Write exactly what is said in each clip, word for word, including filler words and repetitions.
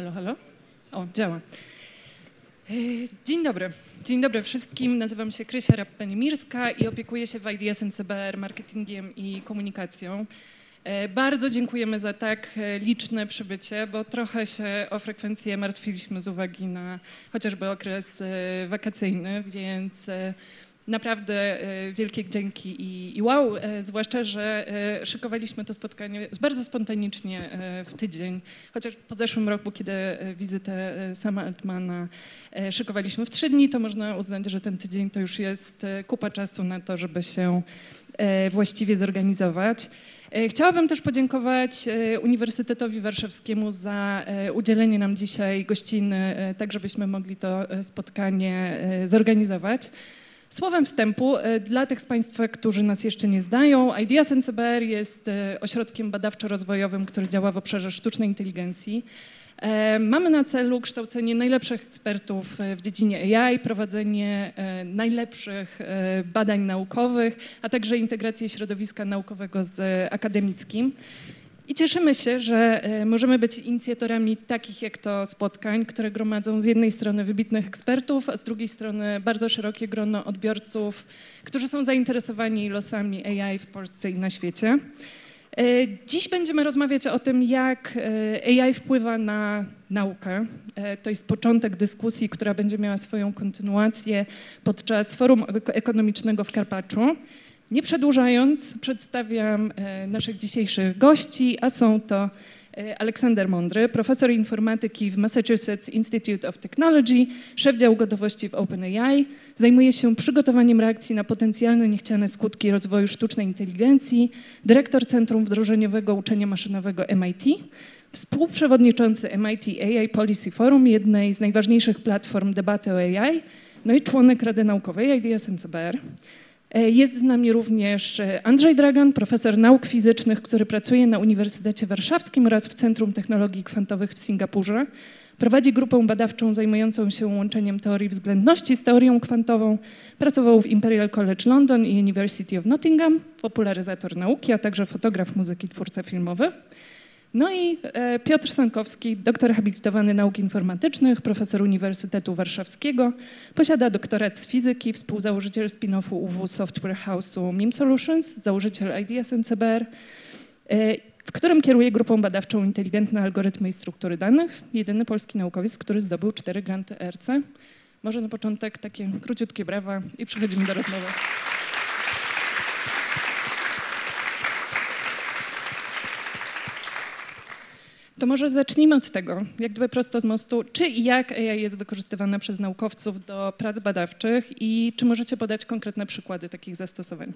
Halo, halo? O, działa. Dzień dobry. Dzień dobry wszystkim. Nazywam się Krysia Rapp-Penimirska i opiekuję się w I D S N C B R marketingiem i komunikacją. Bardzo dziękujemy za tak liczne przybycie, bo trochę się o frekwencję martwiliśmy z uwagi na chociażby okres wakacyjny, więc naprawdę wielkie dzięki i, i wow, zwłaszcza, że szykowaliśmy to spotkanie bardzo spontanicznie w tydzień, chociaż po zeszłym roku, kiedy wizytę Sama Altmana szykowaliśmy w trzy dni, to można uznać, że ten tydzień to już jest kupa czasu na to, żeby się właściwie zorganizować. Chciałabym też podziękować Uniwersytetowi Warszawskiemu za udzielenie nam dzisiaj gościny, tak żebyśmy mogli to spotkanie zorganizować. Słowem wstępu, dla tych z Państwa, którzy nas jeszcze nie znają, I D S N C B R jest ośrodkiem badawczo-rozwojowym, który działa w obszarze sztucznej inteligencji. Mamy na celu kształcenie najlepszych ekspertów w dziedzinie A I, prowadzenie najlepszych badań naukowych, a także integrację środowiska naukowego z akademickim. I cieszymy się, że możemy być inicjatorami takich jak to spotkań, które gromadzą z jednej strony wybitnych ekspertów, a z drugiej strony bardzo szerokie grono odbiorców, którzy są zainteresowani losami A I w Polsce i na świecie. Dziś będziemy rozmawiać o tym, jak A I wpływa na naukę. To jest początek dyskusji, która będzie miała swoją kontynuację podczas Forum Ekonomicznego w Karpaczu. Nie przedłużając, przedstawiam naszych dzisiejszych gości, a są to Aleksander Mądry, profesor informatyki w Massachusetts Institute of Technology, szef działu gotowości w OpenAI, zajmuje się przygotowaniem reakcji na potencjalne niechciane skutki rozwoju sztucznej inteligencji, dyrektor Centrum Wdrożeniowego Uczenia Maszynowego M I T, współprzewodniczący M I T A I Policy Forum, jednej z najważniejszych platform debaty o A I, no i członek Rady Naukowej I D S N C B R. Jest z nami również Andrzej Dragan, profesor nauk fizycznych, który pracuje na Uniwersytecie Warszawskim oraz w Centrum Technologii Kwantowych w Singapurze. Prowadzi grupę badawczą zajmującą się łączeniem teorii względności z teorią kwantową. Pracował w Imperial College London i University of Nottingham, popularyzator nauki, a także fotograf muzyki, twórca filmowy. No i Piotr Sankowski, doktor habilitowany nauk informatycznych, profesor Uniwersytetu Warszawskiego, posiada doktorat z fizyki, współzałożyciel spin-offu U W Software House'u Meme Solutions, założyciel I D S N C B R, w którym kieruje grupą badawczą Inteligentne Algorytmy i Struktury Danych, jedyny polski naukowiec, który zdobył cztery granty E R C. Może na początek takie króciutkie brawa i przechodzimy do rozmowy. To może zacznijmy od tego, jak gdyby prosto z mostu, czy i jak A I jest wykorzystywana przez naukowców do prac badawczych i czy możecie podać konkretne przykłady takich zastosowań?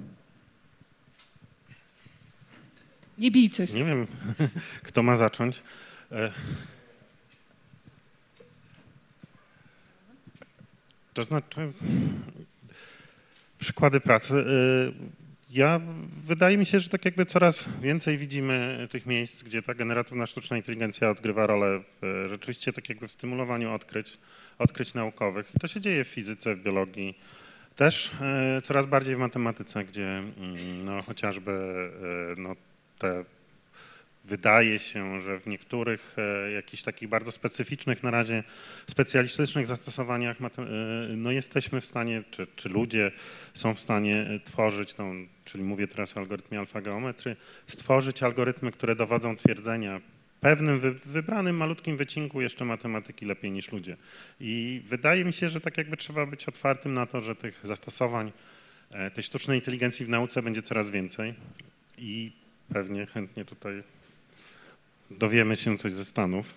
Nie bijcie się. Nie wiem, kto ma zacząć. To znaczy, przykłady pracy. Ja, wydaje mi się, że tak jakby coraz więcej widzimy tych miejsc, gdzie ta generatywna sztuczna inteligencja odgrywa rolę w, rzeczywiście tak jakby w stymulowaniu odkryć, odkryć naukowych. I to się dzieje w fizyce, w biologii, też e, coraz bardziej w matematyce, gdzie no, chociażby e, no, te wydaje się, że w niektórych e, jakichś takich bardzo specyficznych na razie specjalistycznych zastosowaniach e, no jesteśmy w stanie, czy, czy ludzie są w stanie tworzyć, no, czyli mówię teraz o algorytmie alfageometry, stworzyć algorytmy, które dowodzą twierdzenia pewnym wy, wybranym malutkim wycinku jeszcze matematyki lepiej niż ludzie. I wydaje mi się, że tak jakby trzeba być otwartym na to, że tych zastosowań e, tej sztucznej inteligencji w nauce będzie coraz więcej i pewnie chętnie tutaj dowiemy się coś ze Stanów.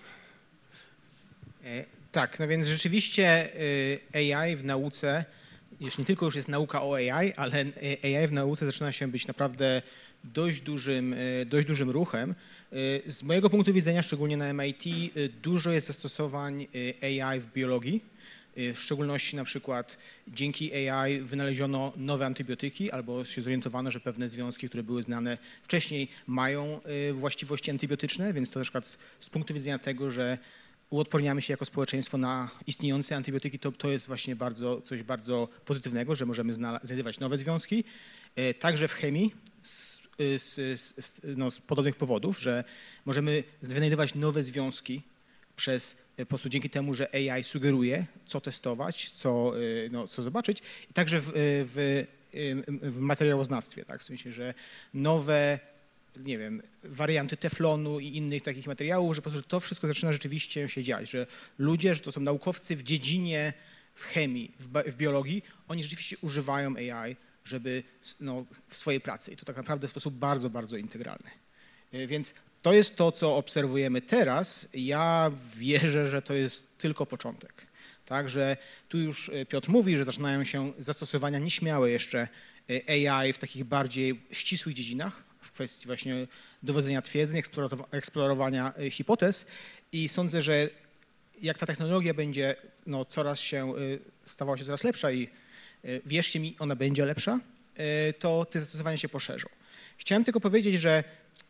Tak, no więc rzeczywiście A I w nauce, już nie tylko już jest nauka o A I, ale A I w nauce zaczyna się być naprawdę dość dużym, dość dużym ruchem. Z mojego punktu widzenia, szczególnie na M I T, dużo jest zastosowań A I w biologii. W szczególności na przykład dzięki A I wynaleziono nowe antybiotyki albo się zorientowano, że pewne związki, które były znane wcześniej, mają właściwości antybiotyczne, więc to na przykład z, z punktu widzenia tego, że uodporniamy się jako społeczeństwo na istniejące antybiotyki, to, to jest właśnie bardzo, coś bardzo pozytywnego, że możemy znajdywać nowe związki. Także w chemii z, z, z, no, z podobnych powodów, że możemy wynajdywać nowe związki przez, po prostu dzięki temu, że A I sugeruje, co testować, co, no, co zobaczyć, i także w, w, w materiałoznawstwie, tak? W sensie, że nowe, nie wiem, warianty teflonu i innych takich materiałów, że po prostu to wszystko zaczyna rzeczywiście się dziać, że ludzie, że to są naukowcy w dziedzinie, w chemii, w, w biologii, oni rzeczywiście używają A I, żeby, no, w swojej pracy, i to tak naprawdę w sposób bardzo, bardzo integralny. Więc to jest to, co obserwujemy teraz. Ja wierzę, że to jest tylko początek. Także tu już Piotr mówi, że zaczynają się zastosowania nieśmiałe jeszcze A I w takich bardziej ścisłych dziedzinach, w kwestii właśnie dowodzenia twierdzeń, eksplorowania hipotez, i sądzę, że jak ta technologia będzie no, coraz się, stawała się coraz lepsza i wierzcie mi, ona będzie lepsza, to te zastosowania się poszerzą. Chciałem tylko powiedzieć, że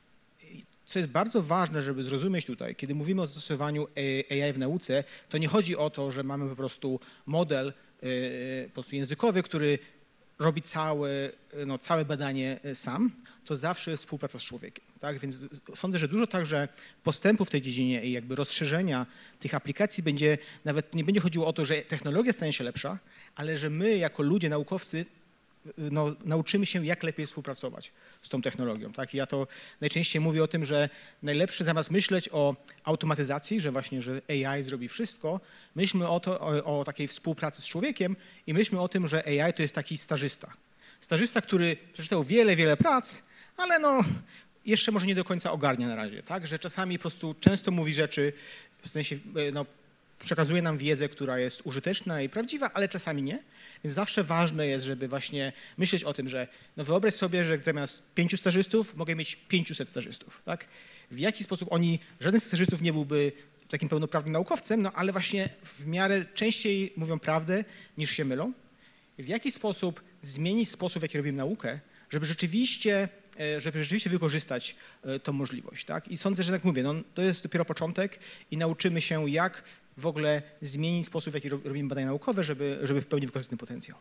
co jest bardzo ważne, żeby zrozumieć tutaj, kiedy mówimy o zastosowaniu A I w nauce, to nie chodzi o to, że mamy po prostu model po prostu językowy, który robi całe, no, całe badanie sam, to zawsze jest współpraca z człowiekiem. Tak? Więc sądzę, że dużo także postępów w tej dziedzinie i jakby rozszerzenia tych aplikacji będzie, nawet nie będzie chodziło o to, że technologia stanie się lepsza, ale że my jako ludzie, naukowcy, no, nauczymy się, jak lepiej współpracować z tą technologią. Tak? I ja to najczęściej mówię o tym, że najlepsze zamiast myśleć o automatyzacji, że właśnie, że A I zrobi wszystko, myślmy o, to, o, o takiej współpracy z człowiekiem i myślmy o tym, że A I to jest taki stażysta. Stażysta, który przeczytał wiele, wiele prac, ale no jeszcze może nie do końca ogarnia na razie, tak? Że czasami po prostu często mówi rzeczy, w sensie no, przekazuje nam wiedzę, która jest użyteczna i prawdziwa, ale czasami nie. Więc zawsze ważne jest, żeby właśnie myśleć o tym, że no wyobraź sobie, że zamiast pięciu stażystów mogę mieć pięciuset stażystów, tak? W jaki sposób oni, żaden z stażystów nie byłby takim pełnoprawnym naukowcem, no ale właśnie w miarę częściej mówią prawdę niż się mylą. W jaki sposób zmienić sposób, w jaki robimy naukę, żeby rzeczywiście, żeby rzeczywiście wykorzystać tą możliwość, tak? I sądzę, że tak mówię, no, to jest dopiero początek i nauczymy się, jak w ogóle zmienić sposób, w jaki robimy badania naukowe, żeby, żeby w pełni wykorzystać ten potencjał.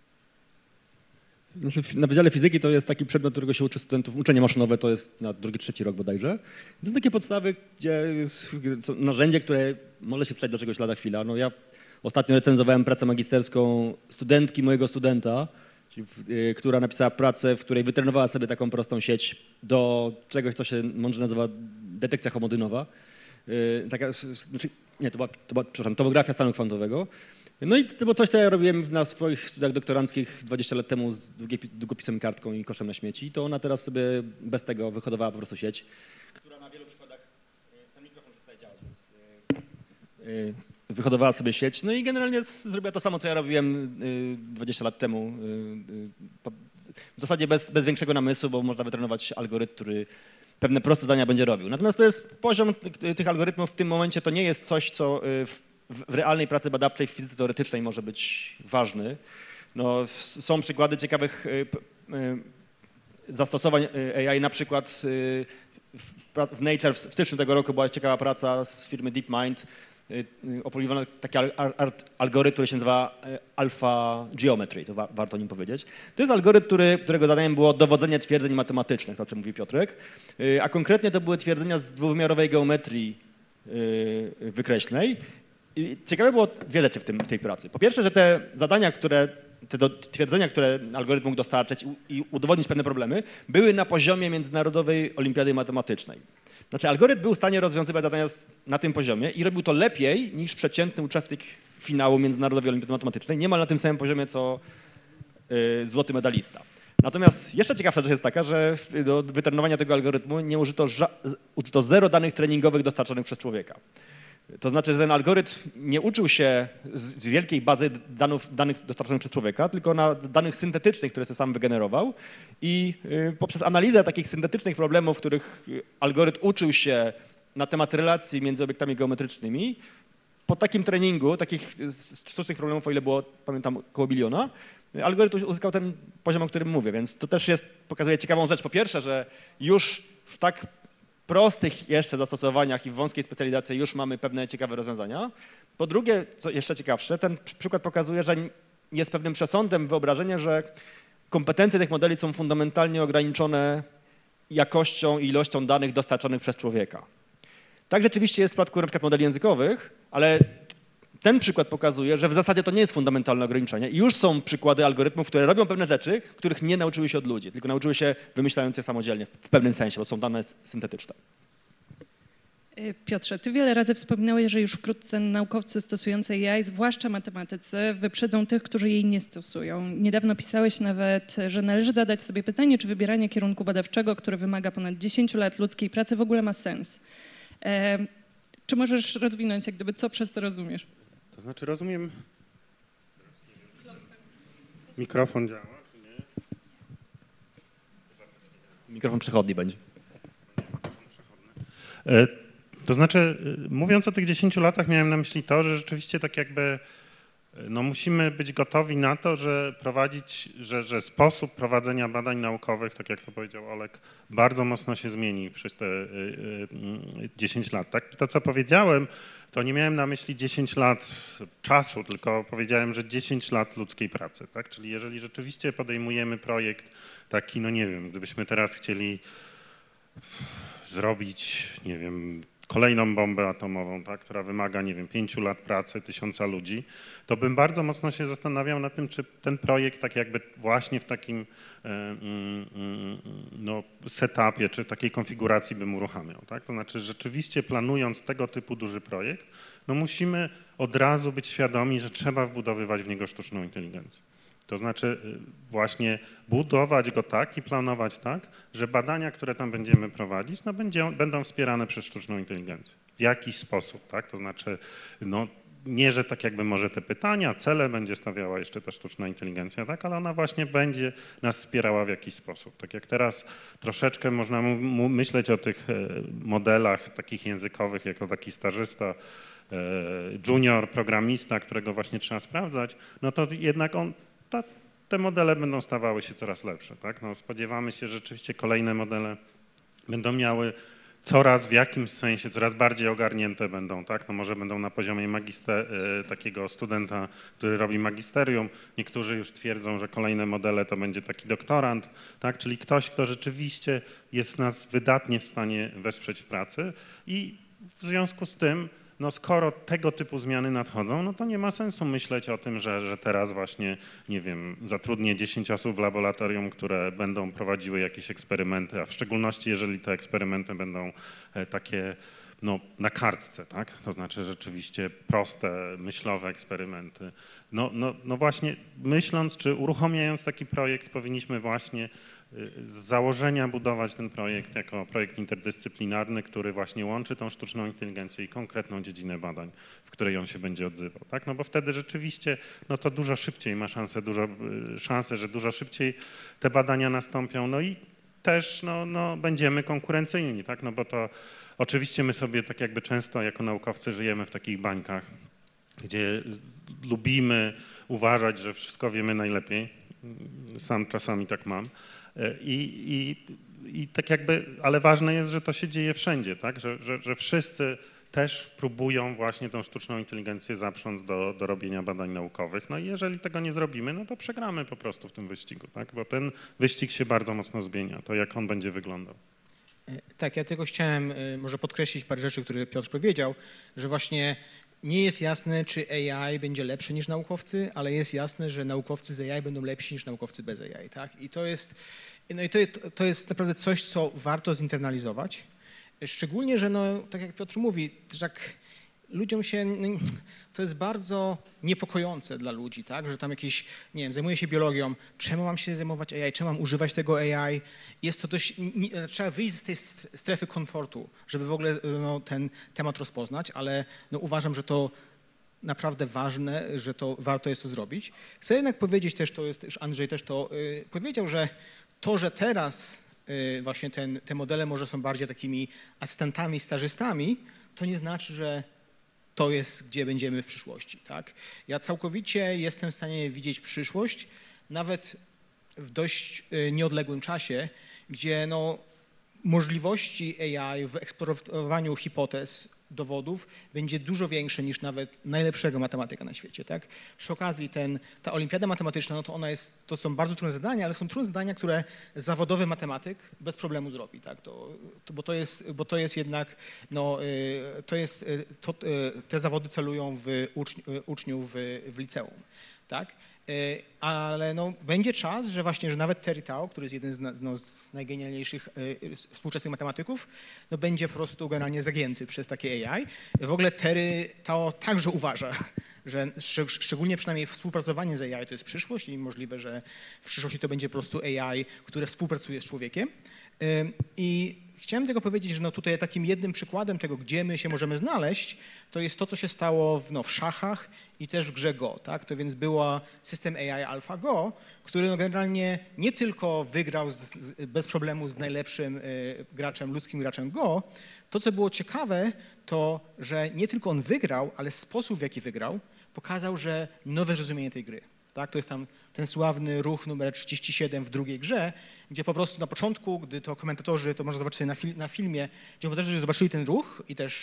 Na Wydziale Fizyki to jest taki przedmiot, którego się uczy studentów, uczenie maszynowe to jest na drugi, trzeci rok bodajże. To są takie podstawy, gdzie są narzędzie, które może się przydać do czegoś lada chwila. No ja ostatnio recenzowałem pracę magisterską studentki mojego studenta, która napisała pracę, w której wytrenowała sobie taką prostą sieć do czegoś, co się mądrze nazywa detekcja homodynowa. Taka, nie, to była, to była przepraszam, tomografia stanu kwantowego. No i to było coś, co ja robiłem na swoich studiach doktoranckich dwadzieścia lat temu z długopisem, kartką i koszem na śmieci. To ona teraz sobie bez tego wyhodowała po prostu sieć, która na wielu przykładach, ten mikrofon przestaje działać, więc wyhodowała sobie sieć. No i generalnie zrobiła to samo, co ja robiłem dwadzieścia lat temu. W zasadzie bez, bez większego namysłu, bo można wytrenować algorytm, który pewne proste zadania będzie robił. Natomiast to jest poziom tych algorytmów w tym momencie, to nie jest coś, co w, w realnej pracy badawczej w fizyce teoretycznej może być ważny. No, są przykłady ciekawych zastosowań A I, na przykład w Nature w styczniu tego roku była ciekawa praca z firmy DeepMind. Opublikowano taki algorytm, który się nazywa Alpha Geometry, to wa warto o nim powiedzieć. To jest algorytm, który, którego zadaniem było dowodzenie twierdzeń matematycznych, to o czym mówi Piotrek, a konkretnie to były twierdzenia z dwuwymiarowej geometrii wykreślnej. I ciekawe było wiele rzeczy w, tym, w tej pracy. Po pierwsze, że te zadania, które, te do, twierdzenia, które algorytm mógł dostarczyć i, i udowodnić pewne problemy, były na poziomie Międzynarodowej Olimpiady Matematycznej. Znaczy algorytm był w stanie rozwiązywać zadania na tym poziomie i robił to lepiej niż przeciętny uczestnik finału Międzynarodowej Olimpiady Matematycznej, niemal na tym samym poziomie co y, złoty medalista. Natomiast jeszcze ciekawsza rzecz jest taka, że do wytrenowania tego algorytmu nie użyto, użyto zero danych treningowych dostarczonych przez człowieka. To znaczy, że ten algorytm nie uczył się z, z wielkiej bazy danów, danych dostarczonych przez człowieka, tylko na danych syntetycznych, które sobie sam wygenerował i y, poprzez analizę takich syntetycznych problemów, w których algorytm uczył się na temat relacji między obiektami geometrycznymi, po takim treningu, takich sztucznych problemów, o ile było, pamiętam, około biliona, algorytm uzyskał ten poziom, o którym mówię, więc to też jest, pokazuje ciekawą rzecz. Po pierwsze, że już w tak prostych jeszcze zastosowaniach i w wąskiej specjalizacji już mamy pewne ciekawe rozwiązania. Po drugie, co jeszcze ciekawsze, ten przykład pokazuje, że jest pewnym przesądem wyobrażenie, że kompetencje tych modeli są fundamentalnie ograniczone jakością i ilością danych dostarczonych przez człowieka. Tak rzeczywiście jest w przypadku na przykład modeli językowych, ale ten przykład pokazuje, że w zasadzie to nie jest fundamentalne ograniczenie i już są przykłady algorytmów, które robią pewne rzeczy, których nie nauczyły się od ludzi, tylko nauczyły się wymyślając je samodzielnie w pewnym sensie, bo są dane syntetyczne. Piotrze, ty wiele razy wspominałeś, że już wkrótce naukowcy stosujący A I, zwłaszcza matematycy, wyprzedzą tych, którzy jej nie stosują. Niedawno pisałeś nawet, że należy zadać sobie pytanie, czy wybieranie kierunku badawczego, który wymaga ponad dziesięciu lat ludzkiej pracy, w ogóle ma sens. E, czy możesz rozwinąć, jak gdyby, co przez to rozumiesz? To znaczy rozumiem... Mikrofon działa, czy nie? Mikrofon przechodni będzie. E, To znaczy, mówiąc o tych dziesięciu latach, miałem na myśli to, że rzeczywiście tak jakby no musimy być gotowi na to, że prowadzić, że, że sposób prowadzenia badań naukowych, tak jak to powiedział Olek, bardzo mocno się zmieni przez te dziesięć lat. Tak? To, co powiedziałem, to nie miałem na myśli dziesięć lat czasu, tylko powiedziałem, że dziesięć lat ludzkiej pracy. Tak? Czyli jeżeli rzeczywiście podejmujemy projekt taki, no nie wiem, gdybyśmy teraz chcieli zrobić, nie wiem, kolejną bombę atomową, tak, która wymaga, nie wiem, pięciu lat pracy, tysiąca ludzi, to bym bardzo mocno się zastanawiał nad tym, czy ten projekt tak jakby właśnie w takim no, setupie, czy takiej konfiguracji bym uruchamiał. Tak? To znaczy rzeczywiście planując tego typu duży projekt, no musimy od razu być świadomi, że trzeba wbudowywać w niego sztuczną inteligencję. To znaczy właśnie budować go tak i planować tak, że badania, które tam będziemy prowadzić, no będzie, będą wspierane przez sztuczną inteligencję. W jakiś sposób, tak? To znaczy no, nie, że tak jakby może te pytania, cele będzie stawiała jeszcze ta sztuczna inteligencja, tak? Ale ona właśnie będzie nas wspierała w jakiś sposób. Tak jak teraz troszeczkę można mu myśleć o tych modelach takich językowych, jako taki stażysta, junior programista, którego właśnie trzeba sprawdzać, no to jednak on Ta, te modele będą stawały się coraz lepsze. Tak? No, spodziewamy się, że rzeczywiście kolejne modele będą miały coraz w jakimś sensie, coraz bardziej ogarnięte będą. Tak? No, może będą na poziomie magister, takiego studenta, który robi magisterium. Niektórzy już twierdzą, że kolejne modele to będzie taki doktorant, tak? Czyli ktoś, kto rzeczywiście jest nas wydatnie w stanie wesprzeć w pracy i w związku z tym no skoro tego typu zmiany nadchodzą, no to nie ma sensu myśleć o tym, że, że teraz właśnie, nie wiem, zatrudnię dziesięć osób w laboratorium, które będą prowadziły jakieś eksperymenty, a w szczególności jeżeli te eksperymenty będą takie no, na kartce, tak? To znaczy rzeczywiście proste, myślowe eksperymenty. No, no, no właśnie myśląc czy uruchamiając taki projekt powinniśmy właśnie z założenia budować ten projekt jako projekt interdyscyplinarny, który właśnie łączy tą sztuczną inteligencję i konkretną dziedzinę badań, w której on się będzie odzywał. Tak? No bo wtedy rzeczywiście no to dużo szybciej ma szansę, dużo, szansę, że dużo szybciej te badania nastąpią, no i też no, no będziemy konkurencyjni, tak? No bo to oczywiście my sobie tak jakby często jako naukowcy żyjemy w takich bańkach, gdzie lubimy uważać, że wszystko wiemy najlepiej. Sam czasami tak mam. I, i, i tak jakby, ale ważne jest, że to się dzieje wszędzie, tak? Że, że, że wszyscy też próbują właśnie tą sztuczną inteligencję zaprząc do, do robienia badań naukowych. No i jeżeli tego nie zrobimy, no to przegramy po prostu w tym wyścigu, tak? Bo ten wyścig się bardzo mocno zmienia, to jak on będzie wyglądał. Tak, ja tylko chciałem może podkreślić parę rzeczy, które Piotr powiedział, że właśnie nie jest jasne, czy A I będzie lepszy niż naukowcy, ale jest jasne, że naukowcy z A I będą lepsi niż naukowcy bez A I, tak? I to jest, no i to, to jest naprawdę coś, co warto zinternalizować. Szczególnie, że no, tak jak Piotr mówi, tak ludziom się, no, to jest bardzo niepokojące dla ludzi, tak? Że tam jakiś, nie wiem, zajmuję się biologią, czemu mam się zajmować A I, czemu mam używać tego A I? Jest to dość, nie, trzeba wyjść z tej strefy komfortu, żeby w ogóle no, ten temat rozpoznać, ale no, uważam, że to naprawdę ważne, że to warto jest to zrobić. Chcę jednak powiedzieć też, to jest, już Andrzej też to yy, powiedział, że to, że teraz yy, właśnie ten, te modele może są bardziej takimi asystentami, stażystami, to nie znaczy, że to jest, gdzie będziemy w przyszłości, tak? Ja całkowicie jestem w stanie widzieć przyszłość, nawet w dość nieodległym czasie, gdzie no, możliwości A I w eksplorowaniu hipotez dowodów będzie dużo większe niż nawet najlepszego matematyka na świecie, tak? Przy okazji ten, ta olimpiada matematyczna, no to ona jest, to są bardzo trudne zadania, ale są trudne zadania, które zawodowy matematyk bez problemu zrobi, tak? To, to, bo, to jest, bo to jest jednak, no, to jest, to, te zawody celują w uczni, uczniów w, w liceum, tak? Ale no, będzie czas, że właśnie, że nawet Terry Tao, który jest jeden z, no, z najgenialniejszych y, współczesnych matematyków, no, będzie po prostu generalnie zagięty przez takie A I. W ogóle Terry Tao także uważa, że szczeg szczególnie przynajmniej współpracowanie z A I to jest przyszłość i możliwe, że w przyszłości to będzie po prostu A I, które współpracuje z człowiekiem. Y, I chciałem tylko powiedzieć, że no tutaj takim jednym przykładem tego, gdzie my się możemy znaleźć, to jest to, co się stało w, no, w szachach i też w grze Go. Tak? To więc był system A I AlphaGo, który no generalnie nie tylko wygrał z, z, bez problemu z najlepszym y, graczem, ludzkim graczem Go. To, co było ciekawe, to, że nie tylko on wygrał, ale sposób, w jaki wygrał, pokazał, że nowe zrozumienie tej gry. Tak? To jest tam ten sławny ruch numer trzydzieści siedem w drugiej grze, gdzie po prostu na początku, gdy to komentatorzy, to można zobaczyć sobie na, fil na filmie, gdzie komentatorzy zobaczyli ten ruch i też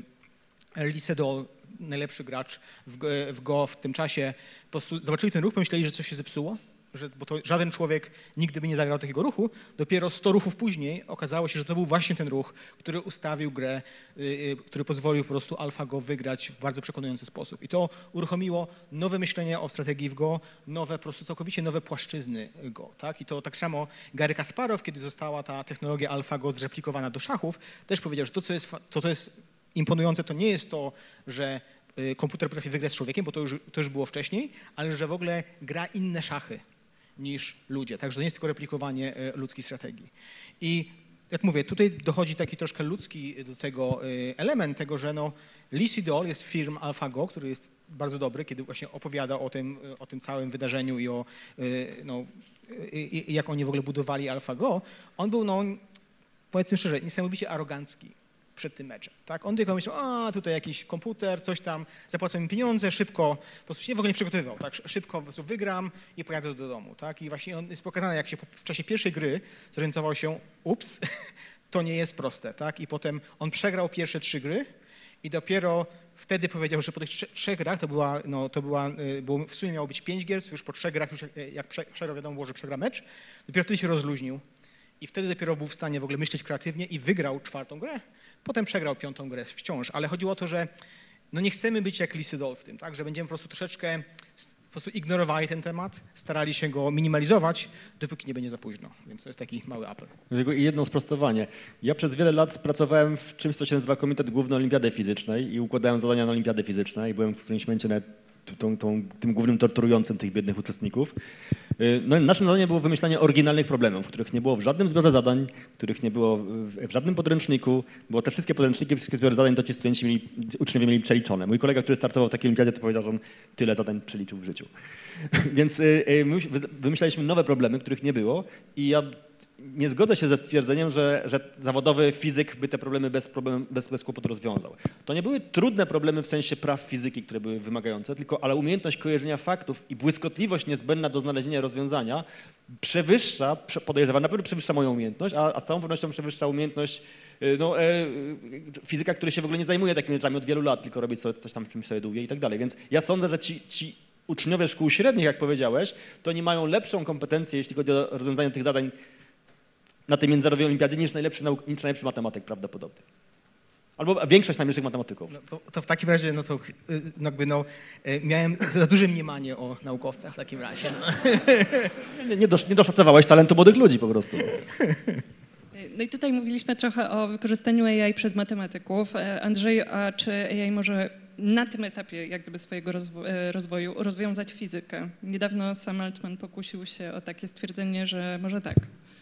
y, Lee Sedol, najlepszy gracz w, w Go w tym czasie, po prostu zobaczyli ten ruch, pomyśleli, że coś się zepsuło, że, bo to żaden człowiek nigdy by nie zagrał takiego ruchu. Dopiero sto ruchów później okazało się, że to był właśnie ten ruch, który ustawił grę, yy, który pozwolił po prostu AlphaGo wygrać w bardzo przekonujący sposób. I to uruchomiło nowe myślenie o strategii w Go, nowe, po prostu całkowicie nowe płaszczyzny Go. Tak? I to tak samo Garry Kasparow, kiedy została ta technologia AlphaGo zreplikowana do szachów, też powiedział, że to, co jest, to, to jest imponujące, to nie jest to, że komputer potrafi wygrać z człowiekiem, bo to już, to już było wcześniej, ale że w ogóle gra inne szachy niż ludzie. Także to nie jest tylko replikowanie ludzkiej strategii. I jak mówię, tutaj dochodzi taki troszkę ludzki do tego element tego, że no Lee Sedol jest firm AlphaGo, który jest bardzo dobry, kiedy właśnie opowiada o tym, o tym całym wydarzeniu i o no, i, i jak oni w ogóle budowali AlphaGo. On był, no, powiedzmy szczerze, niesamowicie arogancki przed tym meczem. Tak? On tylko myślał, a tutaj jakiś komputer, coś tam, zapłacą mi pieniądze, szybko, po prostu się w ogóle nie przygotowywał, tak? Szybko po prostu wygram i pojadę do domu. Tak? I właśnie on jest pokazany, jak się w czasie pierwszej gry zorientował się, ups, to nie jest proste. Tak? I potem on przegrał pierwsze trzy gry i dopiero wtedy powiedział, że po tych trzech grach to była, no, to była, było, w sumie miało być pięć gier, już po trzech grach, już jak przegrał, wiadomo było, że przegra mecz, dopiero wtedy się rozluźnił. I wtedy dopiero był w stanie w ogóle myśleć kreatywnie i wygrał czwartą grę. Potem przegrał piątą grę wciąż, ale chodziło o to, że no nie chcemy być jak Lee Sedol w tym, tak? Że będziemy po prostu troszeczkę po prostu ignorowali ten temat, starali się go minimalizować, dopóki nie będzie za późno. Więc to jest taki mały apel. Tylko i jedno sprostowanie. Ja przez wiele lat pracowałem w czymś, co się nazywa Komitet Główny Olimpiady Fizycznej i układałem zadania na Olimpiadę Fizyczne i byłem w którymś momencie nawet Tą, tą, tym głównym torturującym tych biednych uczestników. No, naszym zadaniem było wymyślanie oryginalnych problemów, których nie było w żadnym zbiorze zadań, których nie było w, w żadnym podręczniku, bo te wszystkie podręczniki, wszystkie zbiory zadań to ci studenci mieli, uczniowie mieli przeliczone. Mój kolega, który startował w takiej olimpiadzie, to powiedział, że on tyle zadań przeliczył w życiu. Więc my wymyślaliśmy nowe problemy, których nie było i ja nie zgodzę się ze stwierdzeniem, że, że zawodowy fizyk by te problemy bez, problem, bez, bez kłopotu rozwiązał. To nie były trudne problemy w sensie praw fizyki, które były wymagające, tylko ale umiejętność kojarzenia faktów i błyskotliwość niezbędna do znalezienia rozwiązania przewyższa, podejrzewam, na pewno przewyższa moją umiejętność, a, a z całą pewnością przewyższa umiejętność no, e, fizyka, który się w ogóle nie zajmuje takimi rzeczami od wielu lat, tylko robi sobie coś tam, czymś sobie długie i tak dalej. Więc ja sądzę, że ci, ci uczniowie szkół średnich, jak powiedziałeś, to nie mają lepszą kompetencję, jeśli chodzi o rozwiązanie tych zadań na tej międzynarodowej olimpiadzie niż najlepszy, nauk- niż najlepszy matematyk prawdopodobnie. Albo większość najlepszych matematyków. No to, to w takim razie no to jakby no, miałem za duże mniemanie o naukowcach w takim razie. No. Nie, nie, dosz, nie doszacowałeś talentu młodych ludzi po prostu. No i tutaj mówiliśmy trochę o wykorzystaniu A I przez matematyków. Andrzej, a czy A I może na tym etapie jak gdyby swojego rozwo- rozwoju rozwiązać fizykę? Niedawno Sam Altman pokusił się o takie stwierdzenie, że może tak.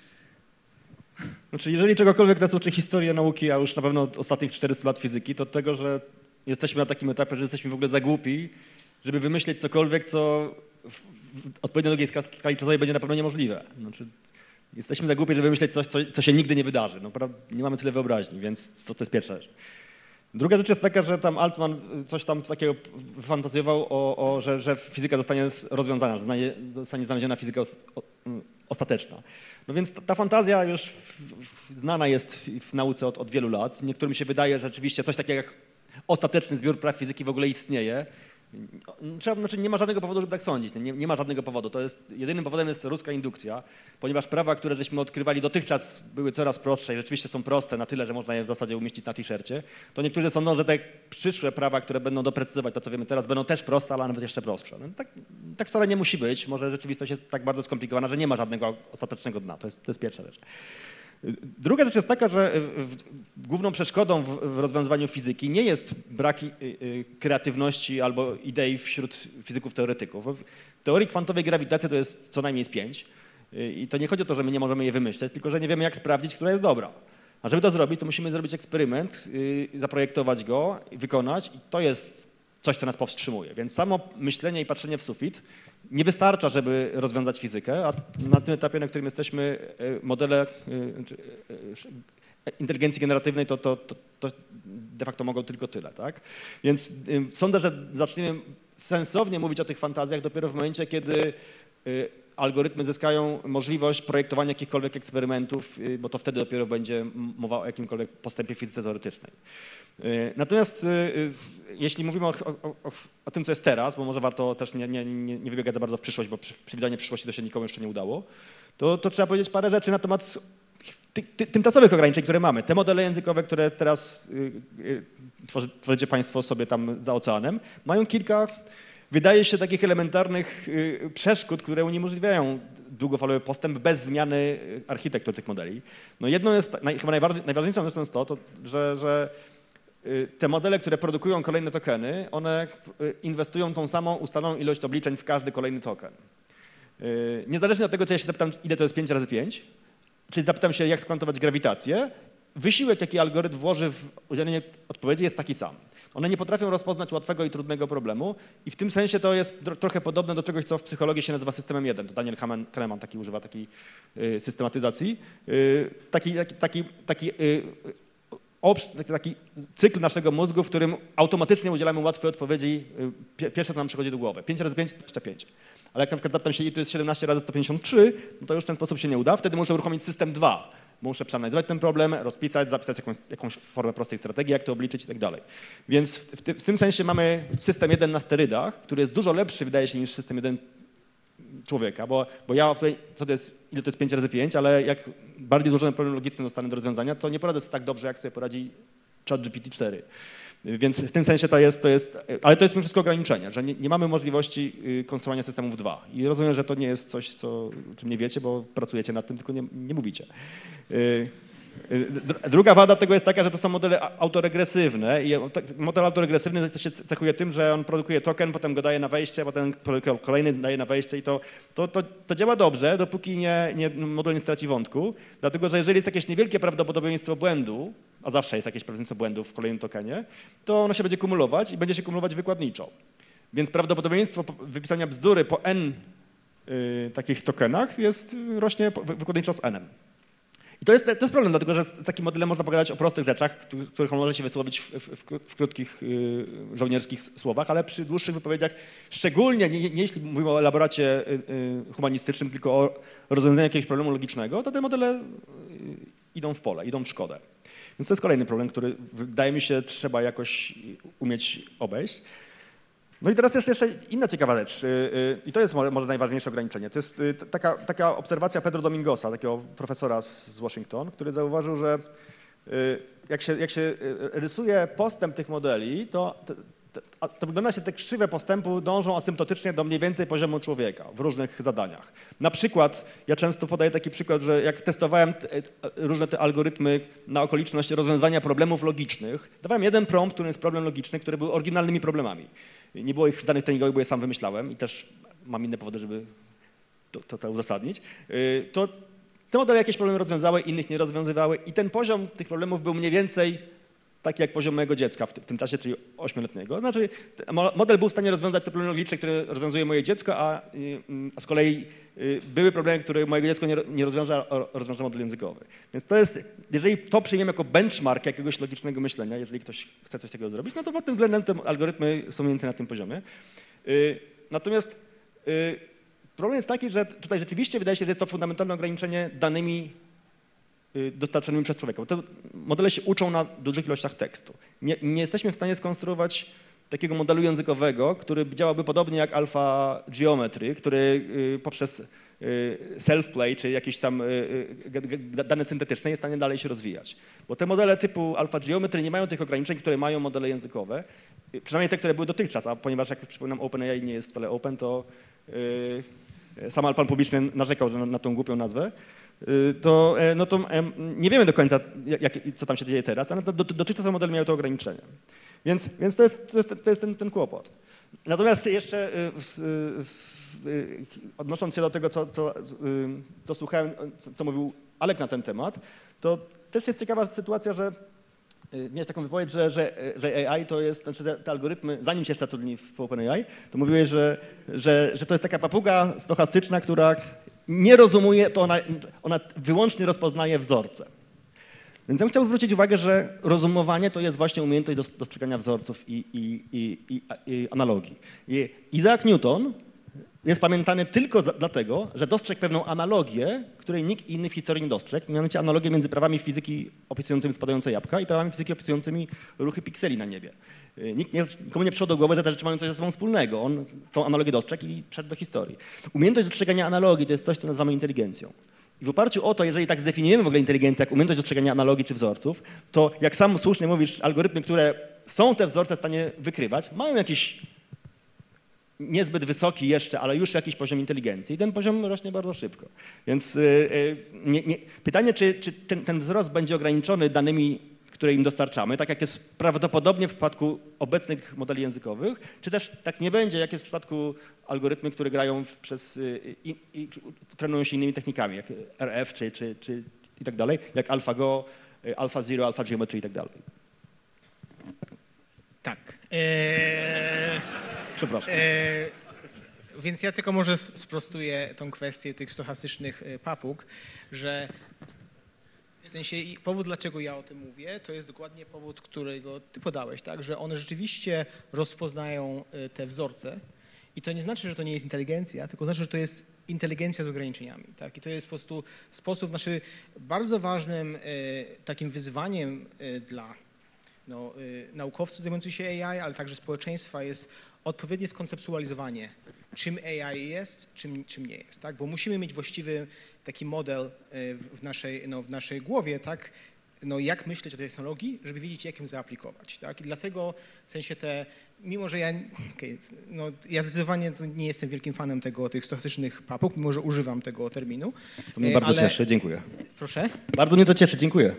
Znaczy, jeżeli czegokolwiek nas uczy historia nauki, a już na pewno od ostatnich czterystu lat fizyki, to tego, że jesteśmy na takim etapie, że jesteśmy w ogóle za głupi, żeby wymyśleć cokolwiek, co w, w odpowiednio długiej skali czasowej będzie na pewno niemożliwe. Znaczy, jesteśmy za głupi, żeby wymyśleć coś, co, co się nigdy nie wydarzy. No, nie mamy tyle wyobraźni, więc to, to jest pierwsza rzecz. Druga rzecz jest taka, że tam Altman coś tam takiego fantazjował, o, o, że, że fizyka zostanie rozwiązana, zostanie, zostanie znaleziona fizyka ostateczna. No więc ta, ta fantazja już w, w, znana jest w, w nauce od, od wielu lat. Niektórym się wydaje, że rzeczywiście coś takiego jak ostateczny zbiór praw fizyki w ogóle istnieje. Trzeba, znaczy nie ma żadnego powodu, żeby tak sądzić. Nie, nie ma żadnego powodu. To jest, jedynym powodem jest ruska indukcja, ponieważ prawa, które żeśmy odkrywali dotychczas, były coraz prostsze i rzeczywiście są proste na tyle, że można je w zasadzie umieścić na t-shircie, to niektórzy sądzą, że te przyszłe prawa, które będą doprecyzować to, co wiemy teraz, będą też proste, ale nawet jeszcze prostsze. No, tak, tak wcale nie musi być. Może rzeczywistość jest tak bardzo skomplikowana, że nie ma żadnego ostatecznego dna. To jest, to jest pierwsza rzecz. Druga rzecz jest taka, że w, główną przeszkodą w, w rozwiązywaniu fizyki nie jest brak y, y, kreatywności albo idei wśród fizyków teoretyków. W teorii kwantowej grawitacji to jest co najmniej z pięć y, i to nie chodzi o to, że my nie możemy je wymyśleć, tylko że nie wiemy, jak sprawdzić, która jest dobra. A żeby to zrobić, to musimy zrobić eksperyment, y, zaprojektować go, wykonać i to jest coś, co nas powstrzymuje. Więc samo myślenie i patrzenie w sufit nie wystarcza, żeby rozwiązać fizykę, a na tym etapie, na którym jesteśmy, modele inteligencji generatywnej to, to, to, to de facto mogą tylko tyle. Tak? Więc sądzę, że zaczniemy sensownie mówić o tych fantazjach dopiero w momencie, kiedy algorytmy zyskają możliwość projektowania jakichkolwiek eksperymentów, bo to wtedy dopiero będzie mowa o jakimkolwiek postępie w fizyce teoretycznej. Natomiast jeśli mówimy o, o, o, o tym, co jest teraz, bo może warto też nie, nie, nie, nie wybiegać za bardzo w przyszłość, bo przewidywanie przyszłości to się nikomu jeszcze nie udało, to, to trzeba powiedzieć parę rzeczy na temat ty, ty, tymczasowych ograniczeń, które mamy. Te modele językowe, które teraz y, y, tworzycie Państwo sobie tam za oceanem, mają kilka, wydaje się, takich elementarnych y, przeszkód, które uniemożliwiają długofalowy postęp bez zmiany architektur tych modeli. No jedno jest, naj, chyba najważniejszą rzeczą jest to, to że, że te modele, które produkują kolejne tokeny, one inwestują tą samą ustaloną ilość obliczeń w każdy kolejny token. Niezależnie od tego, czy ja się zapytam, ile to jest pięć razy pięć, czy zapytam się, jak skwantować grawitację, wysiłek, jaki algorytm włoży w udzielenie odpowiedzi, jest taki sam. One nie potrafią rozpoznać łatwego i trudnego problemu i w tym sensie to jest trochę podobne do czegoś, co w psychologii się nazywa systemem jeden. To Daniel Kahneman taki używa takiej y, systematyzacji. Y, taki, taki, taki, taki y, taki cykl naszego mózgu, w którym automatycznie udzielamy łatwej odpowiedzi. Pierwsze, co nam przychodzi do głowy. pięć razy pięć, dwadzieścia pięć. Ale jak na przykład zapytam się, ile to jest siedemnaście razy sto pięćdziesiąt trzy, no to już w ten sposób się nie uda. Wtedy muszę uruchomić system dwa. Muszę przeanalizować ten problem, rozpisać, zapisać jakąś, jakąś formę prostej strategii, jak to obliczyć i tak dalej. Więc w, w, ty, w tym sensie mamy system jeden na sterydach, który jest dużo lepszy, wydaje się, niż system jeden człowieka, bo, bo ja tutaj, co to jest, ile to jest pięć razy pięć, ale jak bardziej złożony problem logiczny dostanę do rozwiązania, to nie poradzę sobie tak dobrze, jak sobie poradzi ChatGPT cztery. Więc w tym sensie to jest, to jest, ale to jest wszystko ograniczenie, że nie, nie mamy możliwości konstruowania systemów dwa. I rozumiem, że to nie jest coś, co, o czym nie wiecie, bo pracujecie nad tym, tylko nie, nie mówicie. Druga wada tego jest taka, że to są modele autoregresywne i model autoregresywny się cechuje tym, że on produkuje token, potem go daje na wejście, potem kolejny daje na wejście i to, to, to, to działa dobrze, dopóki nie, nie, model nie straci wątku, dlatego że jeżeli jest jakieś niewielkie prawdopodobieństwo błędu, a zawsze jest jakieś prawdopodobieństwo błędu w kolejnym tokenie, to ono się będzie kumulować i będzie się kumulować wykładniczo. Więc prawdopodobieństwo wypisania bzdury po n y, takich tokenach jest, rośnie wykładniczo z n-em. I to jest, to jest problem, dlatego że w takim modele można pogadać o prostych rzeczach, których on może się wysłowić w, w, w krótkich y, żołnierskich słowach, ale przy dłuższych wypowiedziach, szczególnie nie, nie jeśli mówimy o elaboracie y, y, humanistycznym, tylko o rozwiązaniu jakiegoś problemu logicznego, to te modele y, idą w pole, idą w szkodę. Więc to jest kolejny problem, który wydaje mi się trzeba jakoś umieć obejść. No i teraz jest jeszcze inna ciekawa rzecz i to jest może najważniejsze ograniczenie. To jest taka, taka obserwacja Pedro Domingosa, takiego profesora z Washington, który zauważył, że jak się, jak się rysuje postęp tych modeli, to, to, to wygląda się, te krzywe postępu dążą asymptotycznie do mniej więcej poziomu człowieka w różnych zadaniach. Na przykład, ja często podaję taki przykład, że jak testowałem te, różne te algorytmy na okoliczność rozwiązania problemów logicznych, dawałem jeden prompt, który jest problem logiczny, które były oryginalnymi problemami. Nie było ich w danych treningowych, bo je sam wymyślałem i też mam inne powody, żeby to, to, to uzasadnić. To te modele jakieś problemy rozwiązały, innych nie rozwiązywały i ten poziom tych problemów był mniej więcej taki jak poziom mojego dziecka w, w tym czasie, czyli ośmioletniego. Znaczy model był w stanie rozwiązać te problemy logiczne, które rozwiązuje moje dziecko, a, a z kolei były problemy, które mojego dziecko nie, nie rozwiąże, a rozwiąże model językowy. Więc to jest, jeżeli to przyjmiemy jako benchmark jakiegoś logicznego myślenia, jeżeli ktoś chce coś takiego zrobić, no to pod tym względem te algorytmy są mniej więcej na tym poziomie. Natomiast problem jest taki, że tutaj rzeczywiście wydaje się, że jest to fundamentalne ograniczenie danymi dostarczonymi przez człowieka. Bo te modele się uczą na dużych ilościach tekstu. Nie, nie jesteśmy w stanie skonstruować takiego modelu językowego, który działałby podobnie jak Alpha Geometry, który poprzez self-play, czy jakieś tam dane syntetyczne jest w stanie dalej się rozwijać. Bo te modele typu Alpha Geometry nie mają tych ograniczeń, które mają modele językowe, przynajmniej te, które były dotychczas, a ponieważ jak przypominam OpenAI nie jest wcale open, to yy, sam Alpan publiczny narzekał na, na tą głupią nazwę, yy, to, yy, no to yy, nie wiemy do końca, jak, co tam się dzieje teraz, ale do, do, dotychczas modele miały to ograniczenia. Więc, więc to jest, to jest, to jest ten, ten kłopot. Natomiast jeszcze yy, yy, odnosząc się do tego, co, co, yy, co słuchałem, co, co mówił Alek na ten temat, to też jest ciekawa sytuacja, że miałeś taką wypowiedź, że, że, że A I to jest, znaczy te, te algorytmy, zanim się zatrudnili w OpenAI, to mówiłeś, że, że, że to jest taka papuga stochastyczna, która nie rozumuje, to ona, ona wyłącznie rozpoznaje wzorce. Więc ja bym chciał zwrócić uwagę, że rozumowanie to jest właśnie umiejętność dostrzegania wzorców i, i, i, i, i analogii. I Isaac Newton jest pamiętany tylko za, dlatego, że dostrzegł pewną analogię, której nikt inny w historii nie dostrzegł, mianowicie analogię między prawami fizyki opisującymi spadające jabłka i prawami fizyki opisującymi ruchy pikseli na niebie. Nikt nie, nikomu nie przyszło do głowy, że te rzeczy mają coś ze sobą wspólnego. On tą analogię dostrzegł i wszedł do historii. Umiejętność dostrzegania analogii to jest coś, co nazywamy inteligencją. I w oparciu o to, jeżeli tak zdefiniujemy w ogóle inteligencję jak umiejętność dostrzegania analogii czy wzorców, to jak sam słusznie mówisz, algorytmy, które są te wzorce w stanie wykrywać, mają jakiś niezbyt wysoki jeszcze, ale już jakiś poziom inteligencji i ten poziom rośnie bardzo szybko. Więc yy, nie, nie, pytanie, czy, czy ten, ten wzrost będzie ograniczony danymi, które im dostarczamy, tak jak jest prawdopodobnie w przypadku obecnych modeli językowych, czy też tak nie będzie, jak jest w przypadku algorytmy, które grają w, przez i, i trenują się innymi technikami, jak R F czy, czy, czy i tak dalej, jak AlphaGo, AlphaZero, AlphaGeometry i tak dalej. Tak. Eee... Przepraszam. E, więc ja tylko może sprostuję tą kwestię tych stochastycznych papug, że w sensie powód, dlaczego ja o tym mówię, to jest dokładnie powód, którego ty podałeś, tak, że one rzeczywiście rozpoznają te wzorce i to nie znaczy, że to nie jest inteligencja, tylko znaczy, że to jest inteligencja z ograniczeniami, tak, i to jest po prostu sposób, znaczy bardzo ważnym takim wyzwaniem dla no, naukowców zajmujących się A I, ale także społeczeństwa jest odpowiednie skonceptualizowanie, czym A I jest, czym, czym nie jest, tak? Bo musimy mieć właściwy taki model w naszej, no, w naszej głowie, tak? No, jak myśleć o tej technologii, żeby wiedzieć, jak ją zaaplikować, tak? I dlatego w sensie te, mimo że ja, okay, no, ja zdecydowanie nie jestem wielkim fanem tego, tych stochastycznych papug, mimo że używam tego terminu. Co mnie bardzo ale... cieszy, dziękuję. Proszę? Bardzo mnie to cieszy, dziękuję.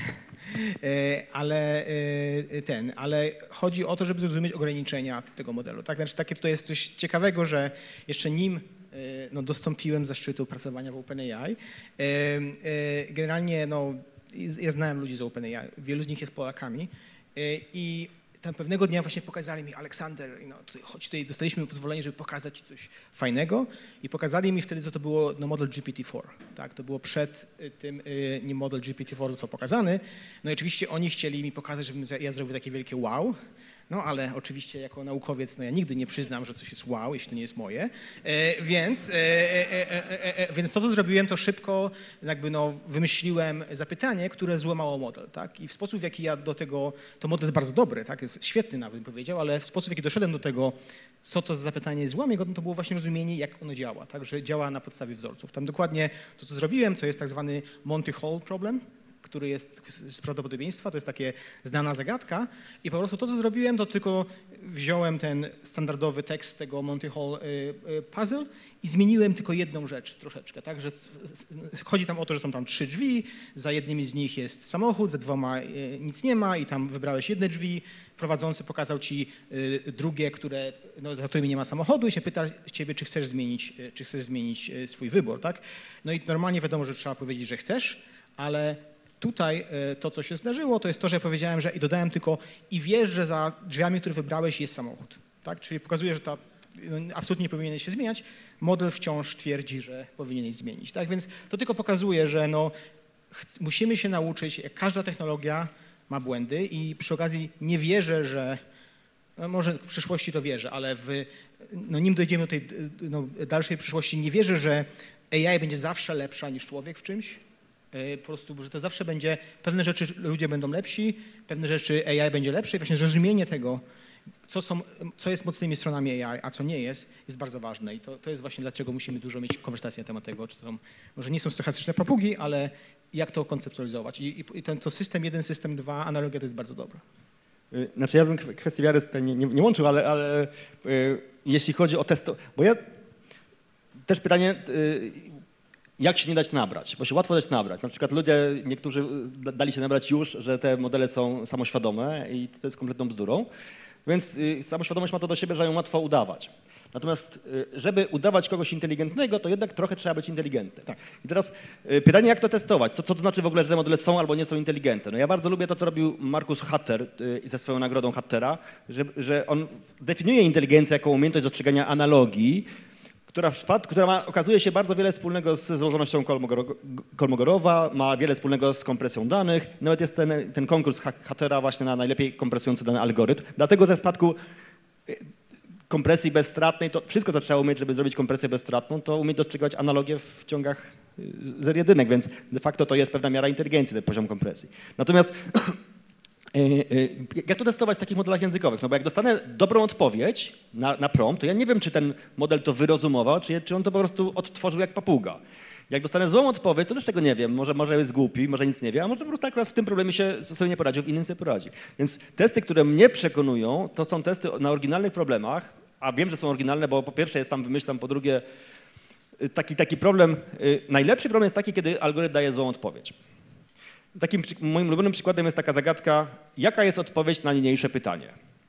Ale ten, ale chodzi o to, żeby zrozumieć ograniczenia tego modelu. Tak? Znaczy, takie to jest coś ciekawego, że jeszcze nim no, dostąpiłem zaszczytu pracowania w OpenAI, generalnie no, ja znałem ludzi z OpenAI, wielu z nich jest Polakami i tam pewnego dnia właśnie pokazali mi, Aleksander, no, tutaj, choć tutaj dostaliśmy pozwolenie, żeby pokazać ci coś fajnego i pokazali mi wtedy, co to było no, model G P T cztery. Tak? To było przed tym, nim model G P T cztery został pokazany. No i oczywiście oni chcieli mi pokazać, żebym ja zrobił takie wielkie wow. No ale oczywiście jako naukowiec, no ja nigdy nie przyznam, że coś jest wow, jeśli to nie jest moje. E, więc, e, e, e, więc to, co zrobiłem, to szybko jakby no, wymyśliłem zapytanie, które złamało model. Tak? I w sposób, w jaki ja do tego, to model jest bardzo dobry, tak? Jest świetny nawet bym powiedział, ale w sposób, w jaki doszedłem do tego, co to za zapytanie złamie go, no to było właśnie rozumienie, jak ono działa. Tak? Że działa na podstawie wzorców. Tam dokładnie to, co zrobiłem, to jest tak zwany Monty Hall problem, który jest z prawdopodobieństwa, to jest takie znana zagadka i po prostu to, co zrobiłem, to tylko wziąłem ten standardowy tekst tego Monty Hall puzzle i zmieniłem tylko jedną rzecz troszeczkę, tak, że chodzi tam o to, że są tam trzy drzwi, za jednymi z nich jest samochód, za dwoma nic nie ma i tam wybrałeś jedne drzwi, prowadzący pokazał ci drugie, które, no, za którymi nie ma samochodu i się pyta ciebie, czy chcesz zmienić, czy chcesz zmienić swój wybór, tak. No i normalnie wiadomo, że trzeba powiedzieć, że chcesz, ale tutaj to, co się zdarzyło, to jest to, że ja powiedziałem, że i dodałem tylko i wiesz, że za drzwiami, które wybrałeś, jest samochód. Tak? Czyli pokazuje, że ta no, absolutnie nie powinien się zmieniać. Model wciąż twierdzi, że powinien zmienić. Tak? Więc to tylko pokazuje, że no, musimy się nauczyć, jak każda technologia ma błędy i przy okazji nie wierzę, że no, może w przyszłości to wierzę, ale w, no, nim dojdziemy do tej no, dalszej przyszłości, nie wierzę, że A I będzie zawsze lepsza niż człowiek w czymś. Po prostu, że to zawsze będzie, pewne rzeczy ludzie będą lepsi, pewne rzeczy A I będzie lepsze i właśnie zrozumienie tego, co, są, co jest mocnymi stronami A I, a co nie jest, jest bardzo ważne. I to, to jest właśnie dlaczego musimy dużo mieć konwersacji na temat tego, czy to są, może nie są stochastyczne papugi, ale jak to konceptualizować. I, i ten to system jeden, system dwa, analogia to jest bardzo dobra. Znaczy ja bym kwestię wiary nie, nie, nie łączył, ale, ale y, jeśli chodzi o testo, bo ja też pytanie, y, jak się nie dać nabrać, bo się łatwo dać nabrać. Na przykład ludzie, niektórzy dali się nabrać już, że te modele są samoświadome i to jest kompletną bzdurą, więc y, samoświadomość ma to do siebie, że ją łatwo udawać. Natomiast y, żeby udawać kogoś inteligentnego, to jednak trochę trzeba być inteligentnym. Tak. I teraz y, pytanie, jak to testować? Co, co to znaczy w ogóle, że te modele są albo nie są inteligentne? No ja bardzo lubię to, co robił Markus Hatter y, ze swoją nagrodą Hattera, że, że on definiuje inteligencję jako umiejętność dostrzegania analogii, która, w przypadku, która ma, okazuje się bardzo wiele wspólnego z złożonością Kolmogorowa, ma wiele wspólnego z kompresją danych. Nawet jest ten, ten konkurs Hattera właśnie na najlepiej kompresujący dany algorytm. Dlatego też w przypadku kompresji bezstratnej, to wszystko, co trzeba umieć, żeby zrobić kompresję bezstratną, to umieć dostrzegaać analogię w ciągach zer jedynek, więc de facto to jest pewna miara inteligencji, ten poziom kompresji. Natomiast jak to testować w takich modelach językowych? No bo jak dostanę dobrą odpowiedź na, na prompt, to ja nie wiem, czy ten model to wyrozumował, czy, czy on to po prostu odtworzył jak papuga. Jak dostanę złą odpowiedź, to też tego nie wiem. Może, może jest głupi, może nic nie wie, a może po prostu akurat w tym problemie się sobie nie poradził, w innym sobie poradzi. Więc testy, które mnie przekonują, to są testy na oryginalnych problemach, a wiem, że są oryginalne, bo po pierwsze je sam wymyślam, po drugie taki, taki problem, najlepszy problem jest taki, kiedy algorytm daje złą odpowiedź. Takim moim ulubionym przykładem jest taka zagadka, jaka jest odpowiedź na niniejsze pytanie.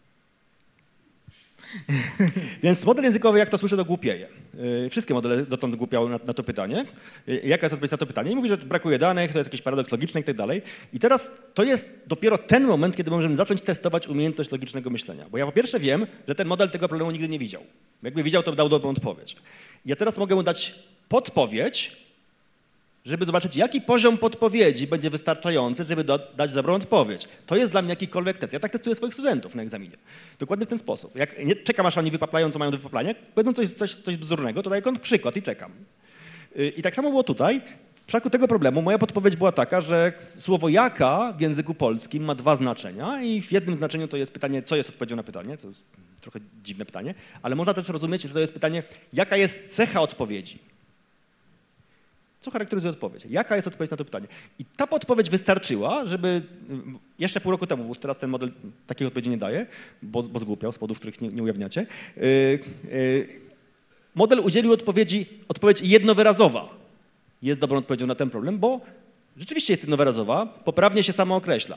Więc model językowy, jak to słyszę, to głupieje. Wszystkie modele dotąd głupiały na, na to pytanie. Jaka jest odpowiedź na to pytanie? I mówi, że brakuje danych, to jest jakiś paradoks logiczny i tak dalej. I teraz to jest dopiero ten moment, kiedy możemy zacząć testować umiejętność logicznego myślenia. Bo ja po pierwsze wiem, że ten model tego problemu nigdy nie widział. Jakby widział, to by dał dobrą odpowiedź. I ja teraz mogę mu dać podpowiedź, żeby zobaczyć, jaki poziom podpowiedzi będzie wystarczający, żeby do, dać dobrą odpowiedź. To jest dla mnie jakikolwiek test. Ja tak testuję swoich studentów na egzaminie. Dokładnie w ten sposób. Jak nie czekam, aż oni wypaplają, co mają do wypaplania, będą coś, coś, coś bzdurnego, to daję przykład i czekam. I tak samo było tutaj. W przypadku tego problemu moja podpowiedź była taka, że słowo jaka w języku polskim ma dwa znaczenia i w jednym znaczeniu to jest pytanie, co jest odpowiedzią na pytanie. To jest trochę dziwne pytanie, ale można też rozumieć, że to jest pytanie, jaka jest cecha odpowiedzi. Co charakteryzuje odpowiedź? Jaka jest odpowiedź na to pytanie? I ta podpowiedź wystarczyła, żeby jeszcze pół roku temu, bo teraz ten model takiej odpowiedzi nie daje, bo, bo zgłupiał z powodów, których nie, nie ujawniacie, yy, yy, model udzielił odpowiedzi, odpowiedź jednowyrazowa jest dobrą odpowiedzią na ten problem, bo rzeczywiście jest jednowyrazowa, poprawnie się sama określa.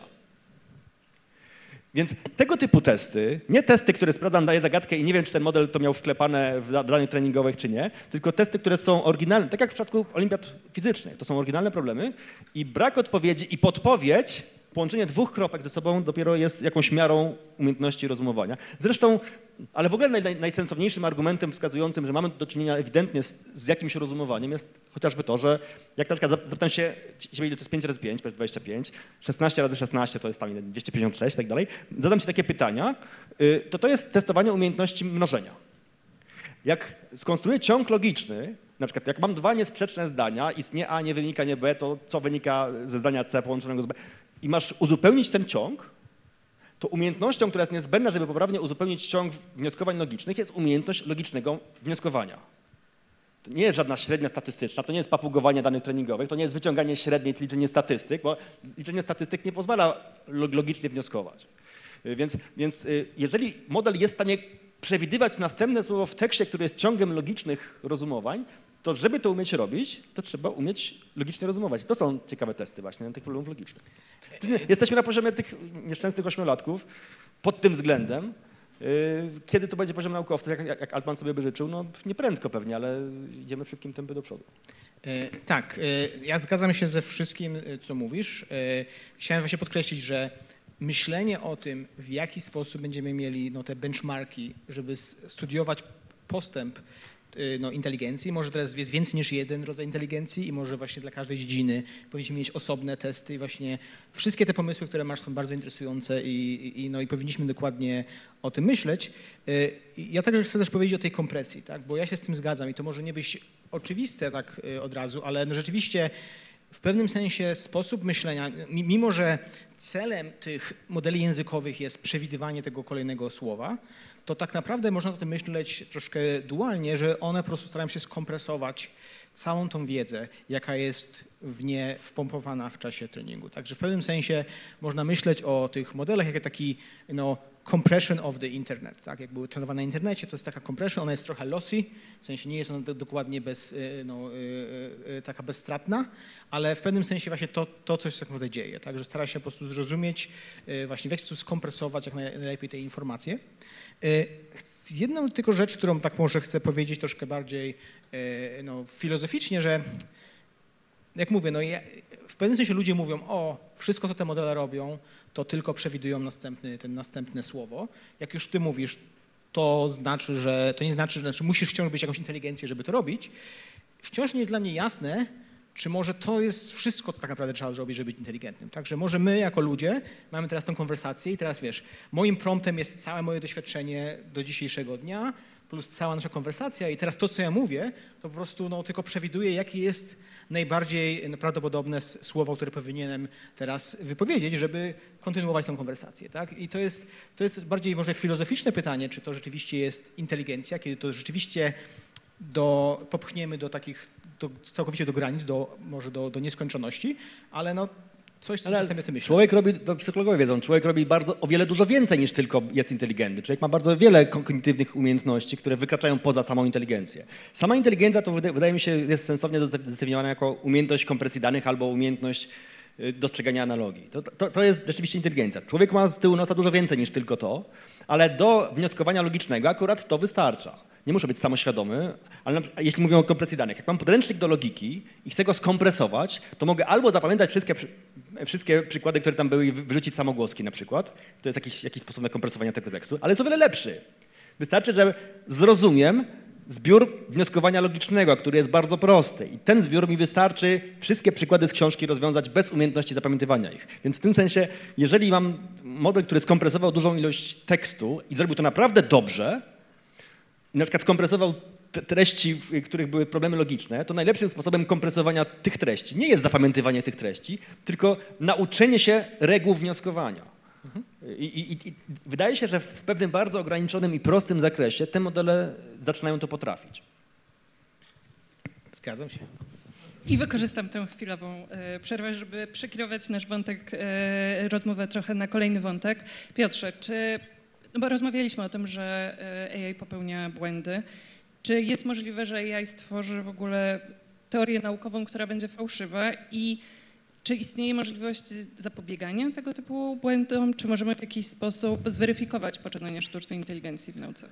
Więc tego typu testy, nie testy, które sprawdzam, daję zagadkę i nie wiem, czy ten model to miał wklepane w danych treningowych, czy nie, tylko testy, które są oryginalne, tak jak w przypadku olimpiad fizycznych. To są oryginalne problemy i brak odpowiedzi i podpowiedź, połączenie dwóch kropek ze sobą dopiero jest jakąś miarą umiejętności rozumowania. Zresztą, ale w ogóle naj, najsensowniejszym argumentem wskazującym, że mamy do czynienia ewidentnie z, z jakimś rozumowaniem jest chociażby to, że jak na przykład zapytam się, ile to jest pięć razy pięć, dwadzieścia pięć, szesnaście razy szesnaście to jest tam dwieście pięćdziesiąt sześć i tak dalej, zadam ci takie pytania, to to jest testowanie umiejętności mnożenia. Jak skonstruuję ciąg logiczny, na przykład jak mam dwa niesprzeczne zdania, istnieje A, nie wynika, nie B, to co wynika ze zdania C połączonego z B i masz uzupełnić ten ciąg, to umiejętnością, która jest niezbędna, żeby poprawnie uzupełnić ciąg wnioskowań logicznych, jest umiejętność logicznego wnioskowania. To nie jest żadna średnia statystyczna, to nie jest papugowanie danych treningowych, to nie jest wyciąganie średniej, liczenie statystyk, bo liczenie statystyk nie pozwala logicznie wnioskować. Więc, więc jeżeli model jest w stanie przewidywać następne słowo w tekście, który jest ciągiem logicznych rozumowań, to żeby to umieć robić, to trzeba umieć logicznie rozumować. To są ciekawe testy właśnie tych problemów logicznych. Jesteśmy na poziomie tych nieszczęsnych ośmiolatków pod tym względem. Kiedy to będzie poziom naukowców, jak, jak Altman sobie by życzył? No nie prędko pewnie, ale idziemy w szybkim tempie do przodu. Tak, ja zgadzam się ze wszystkim, co mówisz. Chciałem właśnie podkreślić, że myślenie o tym, w jaki sposób będziemy mieli no, te benchmarki, żeby studiować postęp no, inteligencji. Może teraz jest więcej niż jeden rodzaj inteligencji i może właśnie dla każdej dziedziny powinniśmy mieć osobne testy i właśnie wszystkie te pomysły, które masz, są bardzo interesujące i, i, no, i powinniśmy dokładnie o tym myśleć. Ja także chcę też powiedzieć o tej kompresji, tak? Bo ja się z tym zgadzam i to może nie być oczywiste tak od razu, ale no, rzeczywiście w pewnym sensie sposób myślenia, mimo że celem tych modeli językowych jest przewidywanie tego kolejnego słowa, to tak naprawdę można o tym myśleć troszkę dualnie, że one po prostu starają się skompresować całą tą wiedzę, jaka jest w nie wpompowana w czasie treningu. Także w pewnym sensie można myśleć o tych modelach jako taki no, compression of the internet. Tak? Jak były trenowane na internecie, to jest taka compression, ona jest trochę lossy, w sensie nie jest ona dokładnie bez, no, taka bezstratna, ale w pewnym sensie właśnie to, to coś się tak naprawdę dzieje. Także stara się po prostu zrozumieć, właśnie w jaki sposób skompresować jak najlepiej te informacje. Jedną tylko rzecz, którą tak może chcę powiedzieć troszkę bardziej no, filozoficznie, że jak mówię, no ja, w pewnym sensie ludzie mówią, o, wszystko co te modele robią, to tylko przewidują następny, ten następne słowo. Jak już ty mówisz, to znaczy, że to nie znaczy, że znaczy musisz wciąż być jakąś inteligencję, żeby to robić. Wciąż nie jest dla mnie jasne, czy może to jest wszystko, co tak naprawdę trzeba zrobić, żeby być inteligentnym. Także może my jako ludzie mamy teraz tę konwersację i teraz wiesz, moim promptem jest całe moje doświadczenie do dzisiejszego dnia, plus cała nasza konwersacja i teraz to, co ja mówię, to po prostu no, tylko przewiduję, jakie jest najbardziej prawdopodobne słowo, które powinienem teraz wypowiedzieć, żeby kontynuować tę konwersację. Tak? I to jest, to jest bardziej może filozoficzne pytanie, czy to rzeczywiście jest inteligencja, kiedy to rzeczywiście do, popchniemy do takich, do, całkowicie do granic, do, może do, do nieskończoności, ale no coś, co czasami o tym myślę. Człowiek robi, to psychologowie wiedzą, człowiek robi bardzo, o wiele dużo więcej niż tylko jest inteligentny. Człowiek ma bardzo wiele kognitywnych umiejętności, które wykraczają poza samą inteligencję. Sama inteligencja to wydaje mi się jest sensownie zdefiniowana jako umiejętność kompresji danych albo umiejętność dostrzegania analogii. To, to, to jest rzeczywiście inteligencja. Człowiek ma z tyłu nosa dużo więcej niż tylko to, ale do wnioskowania logicznego akurat to wystarcza. Nie muszę być samoświadomy, ale jeśli mówimy o kompresji danych, jak mam podręcznik do logiki i chcę go skompresować, to mogę albo zapamiętać wszystkie, wszystkie przykłady, które tam były i wyrzucić samogłoski na przykład. To jest jakiś, jakiś sposób na kompresowanie tego tekstu, ale jest o wiele lepszy. Wystarczy, że zrozumiem zbiór wnioskowania logicznego, który jest bardzo prosty i ten zbiór mi wystarczy wszystkie przykłady z książki rozwiązać bez umiejętności zapamiętywania ich. Więc w tym sensie, jeżeli mam model, który skompresował dużą ilość tekstu i zrobił to naprawdę dobrze, i na przykład skompresował treści, w których były problemy logiczne, to najlepszym sposobem kompresowania tych treści nie jest zapamiętywanie tych treści, tylko nauczenie się reguł wnioskowania. Mhm. I, i, I wydaje się, że w pewnym bardzo ograniczonym i prostym zakresie te modele zaczynają to potrafić. Zgadzam się. I wykorzystam tę chwilową e, przerwę, żeby przekierować nasz wątek, e, rozmowę trochę na kolejny wątek. Piotrze, czy... No bo rozmawialiśmy o tym, że A I popełnia błędy. Czy jest możliwe, że A I stworzy w ogóle teorię naukową, która będzie fałszywa i czy istnieje możliwość zapobiegania tego typu błędom? Czy możemy w jakiś sposób zweryfikować poczynania sztucznej inteligencji w nauce?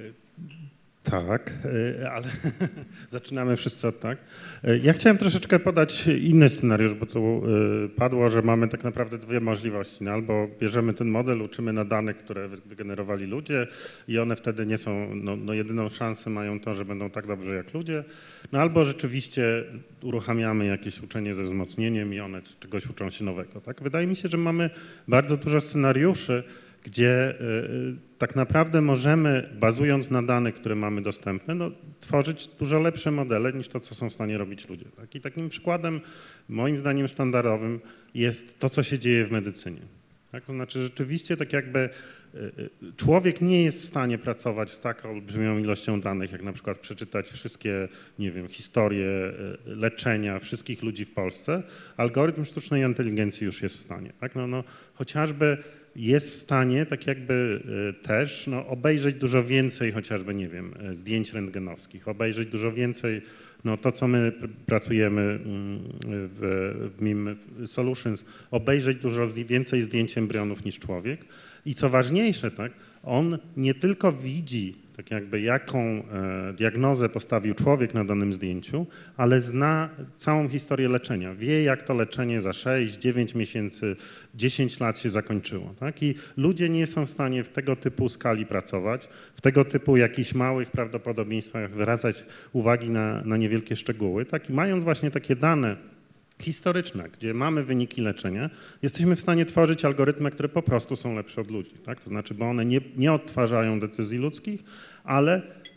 Tak, ale zaczynamy wszyscy od tak. Ja chciałem troszeczkę podać inny scenariusz, bo tu padło, że mamy tak naprawdę dwie możliwości. No, albo bierzemy ten model, uczymy na danych, które wygenerowali ludzie i one wtedy nie są, no, no jedyną szansę mają to, że będą tak dobrze jak ludzie, no albo rzeczywiście uruchamiamy jakieś uczenie ze wzmocnieniem i one czegoś uczą się nowego. Tak? Wydaje mi się, że mamy bardzo dużo scenariuszy, gdzie tak naprawdę możemy, bazując na danych, które mamy dostępne, no, tworzyć dużo lepsze modele niż to, co są w stanie robić ludzie. Tak? I takim przykładem, moim zdaniem sztandarowym, jest to, co się dzieje w medycynie. Tak? To znaczy rzeczywiście tak jakby człowiek nie jest w stanie pracować z taką olbrzymią ilością danych, jak na przykład przeczytać wszystkie, nie wiem, historie leczenia wszystkich ludzi w Polsce. Algorytm sztucznej inteligencji już jest w stanie. Tak? No, no, chociażby jest w stanie tak jakby też no, obejrzeć dużo więcej chociażby, nie wiem, zdjęć rentgenowskich, obejrzeć dużo więcej, no to co my pracujemy w, w M I M Solutions, obejrzeć dużo więcej zdjęć embrionów niż człowiek i co ważniejsze, tak, on nie tylko widzi tak jakby jaką e, diagnozę postawił człowiek na danym zdjęciu, ale zna całą historię leczenia. Wie, jak to leczenie za sześć, dziewięć miesięcy, dziesięć lat się zakończyło. Tak? I ludzie nie są w stanie w tego typu skali pracować, w tego typu jakichś małych prawdopodobieństwach zwracać uwagi na, na niewielkie szczegóły. Tak? I mając właśnie takie dane historyczne, gdzie mamy wyniki leczenia, jesteśmy w stanie tworzyć algorytmy, które po prostu są lepsze od ludzi. Tak? To znaczy, bo one nie, nie odtwarzają decyzji ludzkich, ale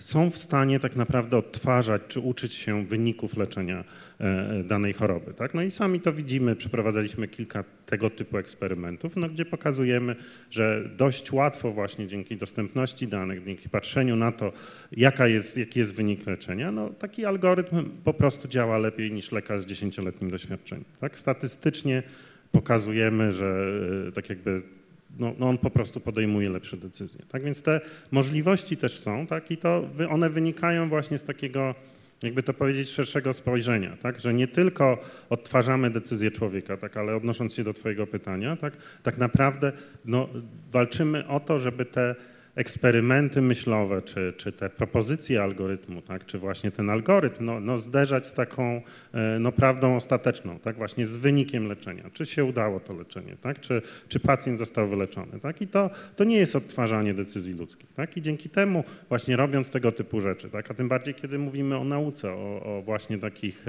są w stanie tak naprawdę odtwarzać czy uczyć się wyników leczenia danej choroby. Tak? No i sami to widzimy, przeprowadzaliśmy kilka tego typu eksperymentów, no, gdzie pokazujemy, że dość łatwo właśnie dzięki dostępności danych, dzięki patrzeniu na to, jaka jest, jaki jest wynik leczenia, no, taki algorytm po prostu działa lepiej niż lekarz z dziesięcioletnim doświadczeniem. Tak? Statystycznie pokazujemy, że tak jakby no, no on po prostu podejmuje lepsze decyzje. Tak więc te możliwości też są, tak, i to one wynikają właśnie z takiego, jakby to powiedzieć, szerszego spojrzenia, tak, że nie tylko odtwarzamy decyzje człowieka, tak, ale odnosząc się do twojego pytania, tak, tak naprawdę no, walczymy o to, żeby te eksperymenty myślowe, czy, czy te propozycje algorytmu, tak, czy właśnie ten algorytm no, no zderzać z taką no, prawdą ostateczną, tak, właśnie z wynikiem leczenia, czy się udało to leczenie, tak, czy, czy pacjent został wyleczony. Tak, i to, to nie jest odtwarzanie decyzji ludzkich. Tak, i dzięki temu właśnie robiąc tego typu rzeczy, tak, a tym bardziej kiedy mówimy o nauce, o, o właśnie takich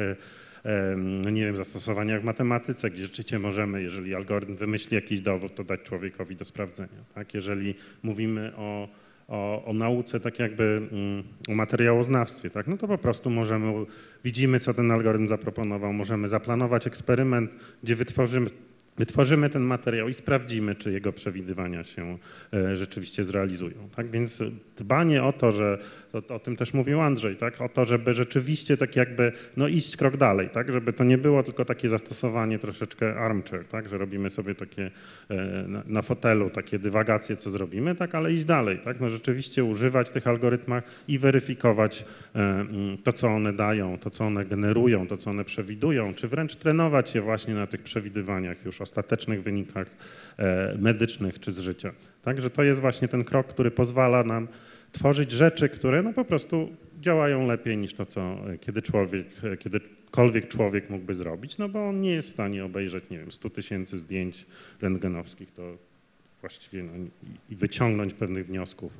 no nie wiem, zastosowaniach w matematyce, gdzie rzeczywiście możemy, jeżeli algorytm wymyśli jakiś dowód, to dać człowiekowi do sprawdzenia. Tak? Jeżeli mówimy o, o, o nauce, tak jakby o materiałoznawstwie, tak? No to po prostu możemy, widzimy, co ten algorytm zaproponował, możemy zaplanować eksperyment, gdzie wytworzymy Wytworzymy ten materiał i sprawdzimy, czy jego przewidywania się rzeczywiście zrealizują. Tak więc dbanie o to, że o, o tym też mówił Andrzej, tak, o to, żeby rzeczywiście tak jakby no iść krok dalej, tak, żeby to nie było tylko takie zastosowanie troszeczkę armchair, tak, że robimy sobie takie na, na fotelu takie dywagacje, co zrobimy, tak, ale iść dalej, tak, no rzeczywiście używać tych algorytmach i weryfikować to, co one dają, to, co one generują, to, co one przewidują, czy wręcz trenować się właśnie na tych przewidywaniach już ostatecznych wynikach medycznych czy z życia. Także to jest właśnie ten krok, który pozwala nam tworzyć rzeczy, które no po prostu działają lepiej niż to, co kiedy człowiek, kiedykolwiek człowiek mógłby zrobić, no bo on nie jest w stanie obejrzeć, nie wiem, stu tysięcy zdjęć rentgenowskich, to właściwie no, i wyciągnąć pewnych wniosków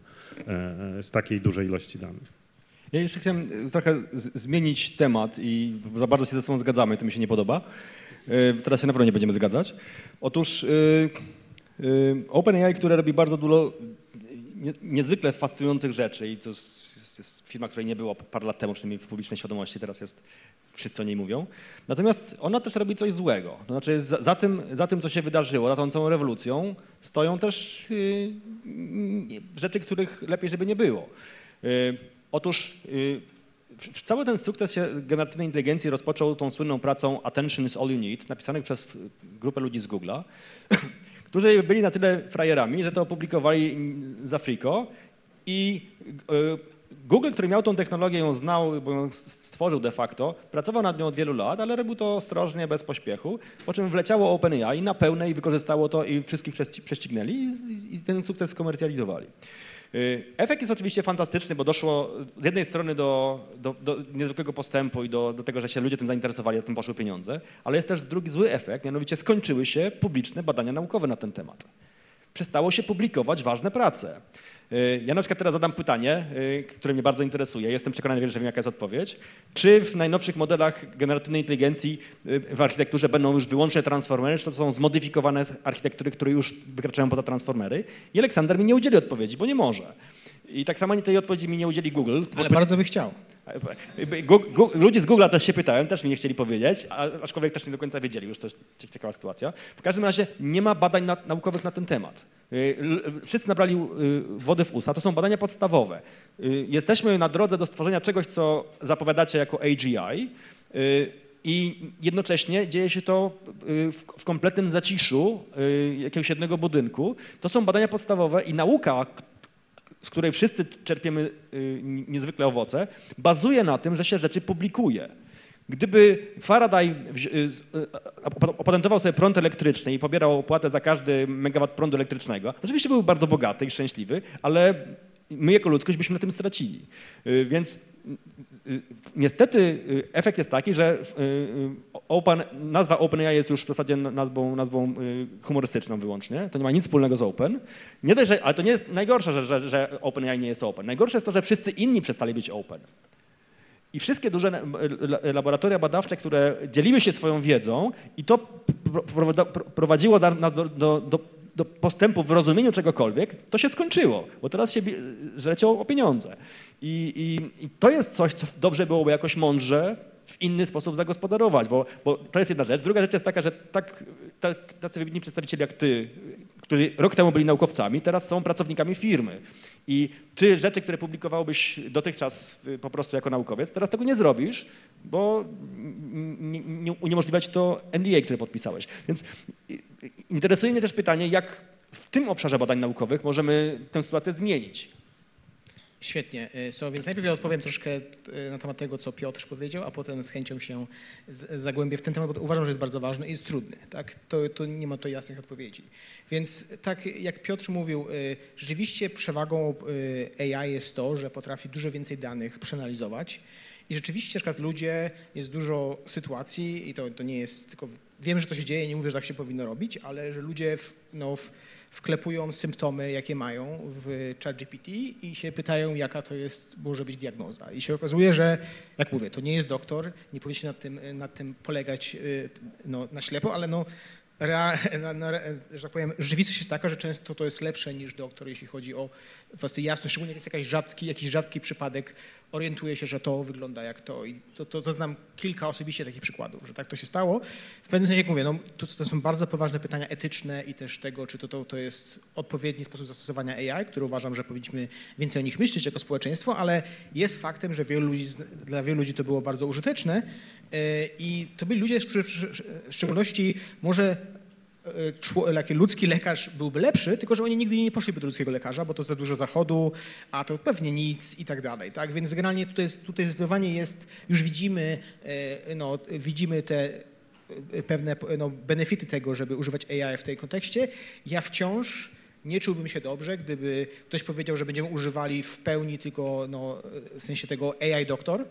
z takiej dużej ilości danych. Ja jeszcze chciałem trochę zmienić temat i za bardzo się ze sobą zgadzamy, to mi się nie podoba. Teraz się na pewno nie będziemy zgadzać. Otóż yy, yy, OpenAI, które robi bardzo dużo nie, niezwykle fascynujących rzeczy i to jest, jest firma, której nie było parę lat temu, przynajmniej w publicznej świadomości, teraz jest, wszyscy o niej mówią. Natomiast ona też robi coś złego. To znaczy za, za, tym, za tym, co się wydarzyło, za tą całą rewolucją stoją też yy, rzeczy, których lepiej, żeby nie było. Yy, otóż yy, Cały ten sukces generatywnej inteligencji rozpoczął tą słynną pracą Attention is all you need, napisaną przez grupę ludzi z Google'a, którzy byli na tyle frajerami, że to opublikowali za friko i Google, który miał tą technologię, ją znał, bo ją stworzył de facto, pracował nad nią od wielu lat, ale robił to ostrożnie, bez pośpiechu, po czym wleciało OpenAI na pełne i wykorzystało to i wszystkich prześcignęli i, i, i ten sukces skomercjalizowali. Efekt jest oczywiście fantastyczny, bo doszło z jednej strony do, do, do niezwykłego postępu i do, do tego, że się ludzie tym zainteresowali, a tym poszły pieniądze, ale jest też drugi zły efekt, mianowicie skończyły się publiczne badania naukowe na ten temat. Przestało się publikować ważne prace. Ja na przykład teraz zadam pytanie, które mnie bardzo interesuje, jestem przekonany, że wiem, jaka jest odpowiedź. Czy w najnowszych modelach generatywnej inteligencji w architekturze będą już wyłącznie transformery, czy to są zmodyfikowane architektury, które już wykraczają poza transformery? I Aleksander mi nie udzieli odpowiedzi, bo nie może. I tak samo tej odpowiedzi mi nie udzieli Google. Ale bardzo by chciał. Ludzie z Google'a też się pytałem, też mi nie chcieli powiedzieć, aczkolwiek też nie do końca wiedzieli, już to jest ciekawa sytuacja. W każdym razie nie ma badań na, naukowych na ten temat. Wszyscy nabrali wody w usta, to są badania podstawowe. Jesteśmy na drodze do stworzenia czegoś, co zapowiadacie jako A G I i jednocześnie dzieje się to w kompletnym zaciszu jakiegoś jednego budynku. To są badania podstawowe i nauka, z której wszyscy czerpiemy niezwykle owoce, bazuje na tym, że się rzeczy publikuje. Gdyby Faraday opatentował sobie prąd elektryczny i pobierał opłatę za każdy megawat prądu elektrycznego, oczywiście był bardzo bogaty i szczęśliwy, ale my jako ludzkość byśmy na tym stracili. Więc niestety efekt jest taki, że open, nazwa OpenAI jest już w zasadzie nazwą, nazwą humorystyczną wyłącznie. To nie ma nic wspólnego z open. Nie dość, że, ale to nie jest najgorsze, że, że, że OpenAI nie jest open. Najgorsze jest to, że wszyscy inni przestali być open. I wszystkie duże laboratoria badawcze, które dzieliły się swoją wiedzą i to prowadziło nas do, do, do do postępu w rozumieniu czegokolwiek, to się skończyło, bo teraz się żrecie o pieniądze. I, i, I to jest coś, co dobrze byłoby jakoś mądrze w inny sposób zagospodarować, bo, bo to jest jedna rzecz. Druga rzecz jest taka, że tak, tacy wybitni przedstawiciele jak ty, którzy rok temu byli naukowcami, teraz są pracownikami firmy. I ty rzeczy, które publikowałbyś dotychczas po prostu jako naukowiec, teraz tego nie zrobisz, bo nie, nie uniemożliwia ci to N D A, które podpisałeś. Więc interesuje mnie też pytanie, jak w tym obszarze badań naukowych możemy tę sytuację zmienić. Świetnie. So, więc najpierw ja odpowiem troszkę na temat tego, co Piotr powiedział, a potem z chęcią się zagłębię w ten temat, bo uważam, że jest bardzo ważny i jest trudny. Tak? To, to nie ma tu jasnych odpowiedzi. Więc tak jak Piotr mówił, rzeczywiście przewagą A I jest to, że potrafi dużo więcej danych przeanalizować i rzeczywiście na przykład ludzie, jest dużo sytuacji i to, to nie jest tylko, wiem, że to się dzieje, nie mówię, że tak się powinno robić, ale że ludzie w, no, w, wklepują symptomy, jakie mają w ChatGPT i się pytają, jaka to jest, może być diagnoza. I się okazuje, że, jak mówię, to nie jest doktor, nie powinien się nad tym, nad tym polegać no, na ślepo, ale no, rea, na, na, że tak powiem, rzeczywistość jest taka, że często to jest lepsze niż doktor, jeśli chodzi o własną jasność, szczególnie jak jest jakaś rzadki, jakiś rzadki przypadek, orientuje się, że to wygląda jak to. I to, to, to znam kilka osobiście takich przykładów, że tak to się stało. W pewnym sensie, jak mówię, no, to, to są bardzo poważne pytania etyczne i też tego, czy to, to, to jest odpowiedni sposób zastosowania A I, który uważam, że powinniśmy więcej o nich myśleć jako społeczeństwo, ale jest faktem, że wielu ludzi, dla wielu ludzi to było bardzo użyteczne i to byli ludzie, którzy w szczególności może taki ludzki lekarz byłby lepszy, tylko że oni nigdy nie poszliby do ludzkiego lekarza, bo to za dużo zachodu, a to pewnie nic i tak dalej. Tak? Więc generalnie tutaj, jest, tutaj zdecydowanie jest, już widzimy, no, widzimy te pewne no, benefity tego, żeby używać A I w tej kontekście. Ja wciąż nie czułbym się dobrze, gdyby ktoś powiedział, że będziemy używali w pełni tylko no, w sensie tego A I doktor.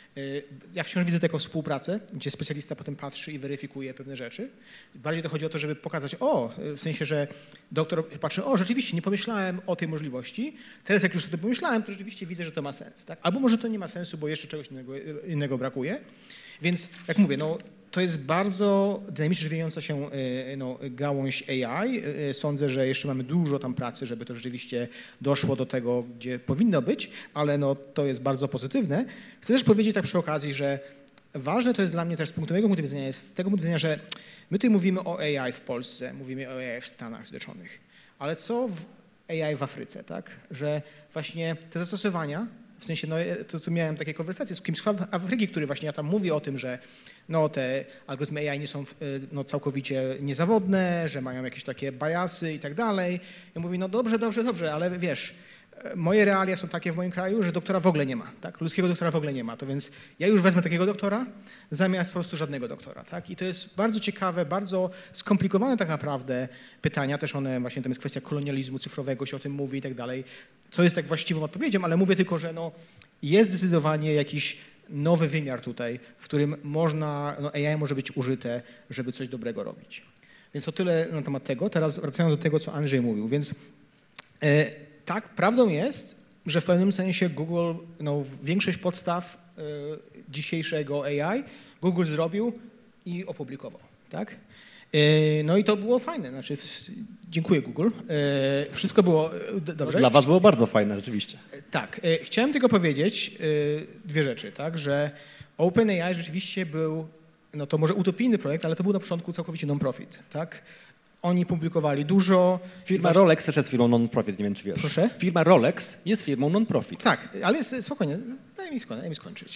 Ja wciąż widzę taką współpracę, gdzie specjalista potem patrzy i weryfikuje pewne rzeczy. Bardziej to chodzi o to, żeby pokazać, o, w sensie, że doktor patrzy, o, rzeczywiście nie pomyślałem o tej możliwości, teraz jak już sobie pomyślałem, to rzeczywiście widzę, że to ma sens. Tak? Albo może to nie ma sensu, bo jeszcze czegoś innego, innego brakuje. Więc jak mówię, no, to jest bardzo dynamicznie rozwijająca się no, gałąź A I. Sądzę, że jeszcze mamy dużo tam pracy, żeby to rzeczywiście doszło do tego, gdzie powinno być, ale no, to jest bardzo pozytywne. Chcę też powiedzieć tak przy okazji, że ważne to jest dla mnie też z punktu mojego punktu widzenia, jest z tego punktu widzenia, że my tutaj mówimy o A I w Polsce, mówimy o A I w Stanach Zjednoczonych, ale co w A I w Afryce, tak? Że właśnie te zastosowania, w sensie, no, to, to miałem takie konwersacje z kimś z Afryki, który właśnie ja tam mówi o tym, że no, te algorytmy A I nie są no, całkowicie niezawodne, że mają jakieś takie biasy i tak dalej. Ja mówię, no dobrze, dobrze, dobrze, ale wiesz, moje realia są takie w moim kraju, że doktora w ogóle nie ma, tak? Ludzkiego doktora w ogóle nie ma, to więc ja już wezmę takiego doktora zamiast po prostu żadnego doktora, tak? I to jest bardzo ciekawe, bardzo skomplikowane tak naprawdę pytania, też one właśnie, tam jest kwestia kolonializmu cyfrowego, się o tym mówi i tak dalej, co jest tak właściwą odpowiedzią, ale mówię tylko, że no, jest zdecydowanie jakiś nowy wymiar tutaj, w którym można, no A I może być użyte, żeby coś dobrego robić. Więc to tyle na temat tego. Teraz wracając do tego, co Andrzej mówił, więc e, tak, prawdą jest, że w pewnym sensie Google, no, większość podstaw y, dzisiejszego A I Google zrobił i opublikował, tak? Y, no i to było fajne, znaczy w, dziękuję Google, y, wszystko było y, dobrze. Dla was było bardzo fajne, rzeczywiście. Tak, y, chciałem tylko powiedzieć y, dwie rzeczy, tak, że OpenAI rzeczywiście był, no to może utopijny projekt, ale to był na początku całkowicie non-profit, tak? Oni publikowali dużo. Firma właśnie... Rolex też jest firmą non-profit, nie wiem czy wiesz. Proszę? Firma Rolex jest firmą non-profit. Tak, ale jest, spokojnie, daj mi, skończyć, daj mi skończyć.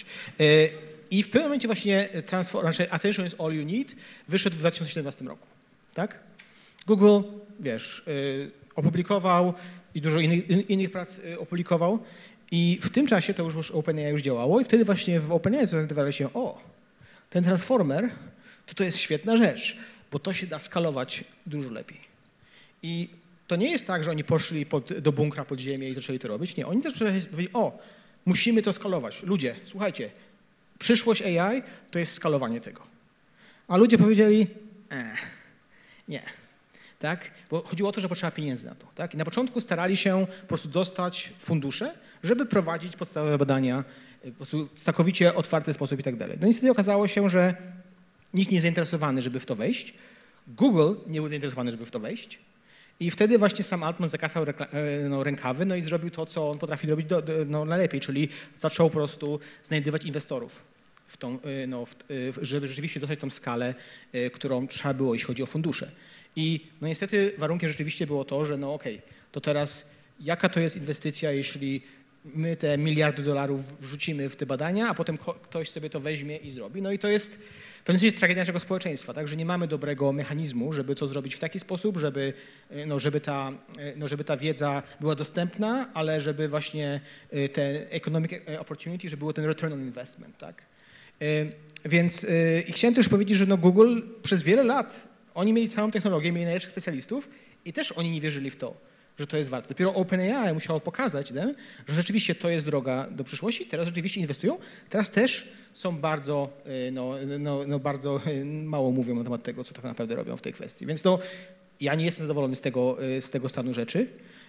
I w pewnym momencie właśnie transform, znaczy Attention is all you need wyszedł w dwa tysiące siedemnastym roku, tak? Google, wiesz, opublikował i dużo innych, innych prac opublikował i w tym czasie to już, już OpenAI już działało i wtedy właśnie w OpenAI zorientowali się, o, ten transformer to to jest świetna rzecz, bo to się da skalować dużo lepiej. I to nie jest tak, że oni poszli pod, do bunkra pod ziemię i zaczęli to robić. Nie, oni też powiedzieli, o, musimy to skalować. Ludzie, słuchajcie, przyszłość A I to jest skalowanie tego. A ludzie powiedzieli, e, nie. Tak? Bo chodziło o to, że potrzeba pieniędzy na to. Tak? I na początku starali się po prostu dostać fundusze, żeby prowadzić podstawowe badania w prostu całkowicie otwarty sposób i tak dalej. No niestety okazało się, że nikt nie jest zainteresowany, żeby w to wejść. Google nie był zainteresowany, żeby w to wejść. I wtedy właśnie sam Altman zakasał no, rękawy, no i zrobił to, co on potrafi robić do, do, no, najlepiej, czyli zaczął po prostu znajdywać inwestorów, w tą, no, w, żeby rzeczywiście dostać tą skalę, którą trzeba było, jeśli chodzi o fundusze. I no niestety warunkiem rzeczywiście było to, że no okej, okay, to teraz jaka to jest inwestycja, jeśli my te miliardy dolarów wrzucimy w te badania, a potem ktoś sobie to weźmie i zrobi. No i to jest w pewnym sensie tragedia naszego społeczeństwa, tak, że nie mamy dobrego mechanizmu, żeby to zrobić w taki sposób, żeby, no, żeby, ta, no, żeby ta wiedza była dostępna, ale żeby właśnie te economic opportunity, żeby było ten return on investment, tak. Więc i chciałem też powiedzieć, że no Google przez wiele lat, oni mieli całą technologię, mieli najlepszych specjalistów i też oni nie wierzyli w to, że to jest warte. Dopiero OpenAI musiało pokazać, nie, że rzeczywiście to jest droga do przyszłości, teraz rzeczywiście inwestują, teraz też są bardzo, no, no, no bardzo mało mówią na temat tego, co tak naprawdę robią w tej kwestii. Więc no, ja nie jestem zadowolony z tego, z tego stanu rzeczy.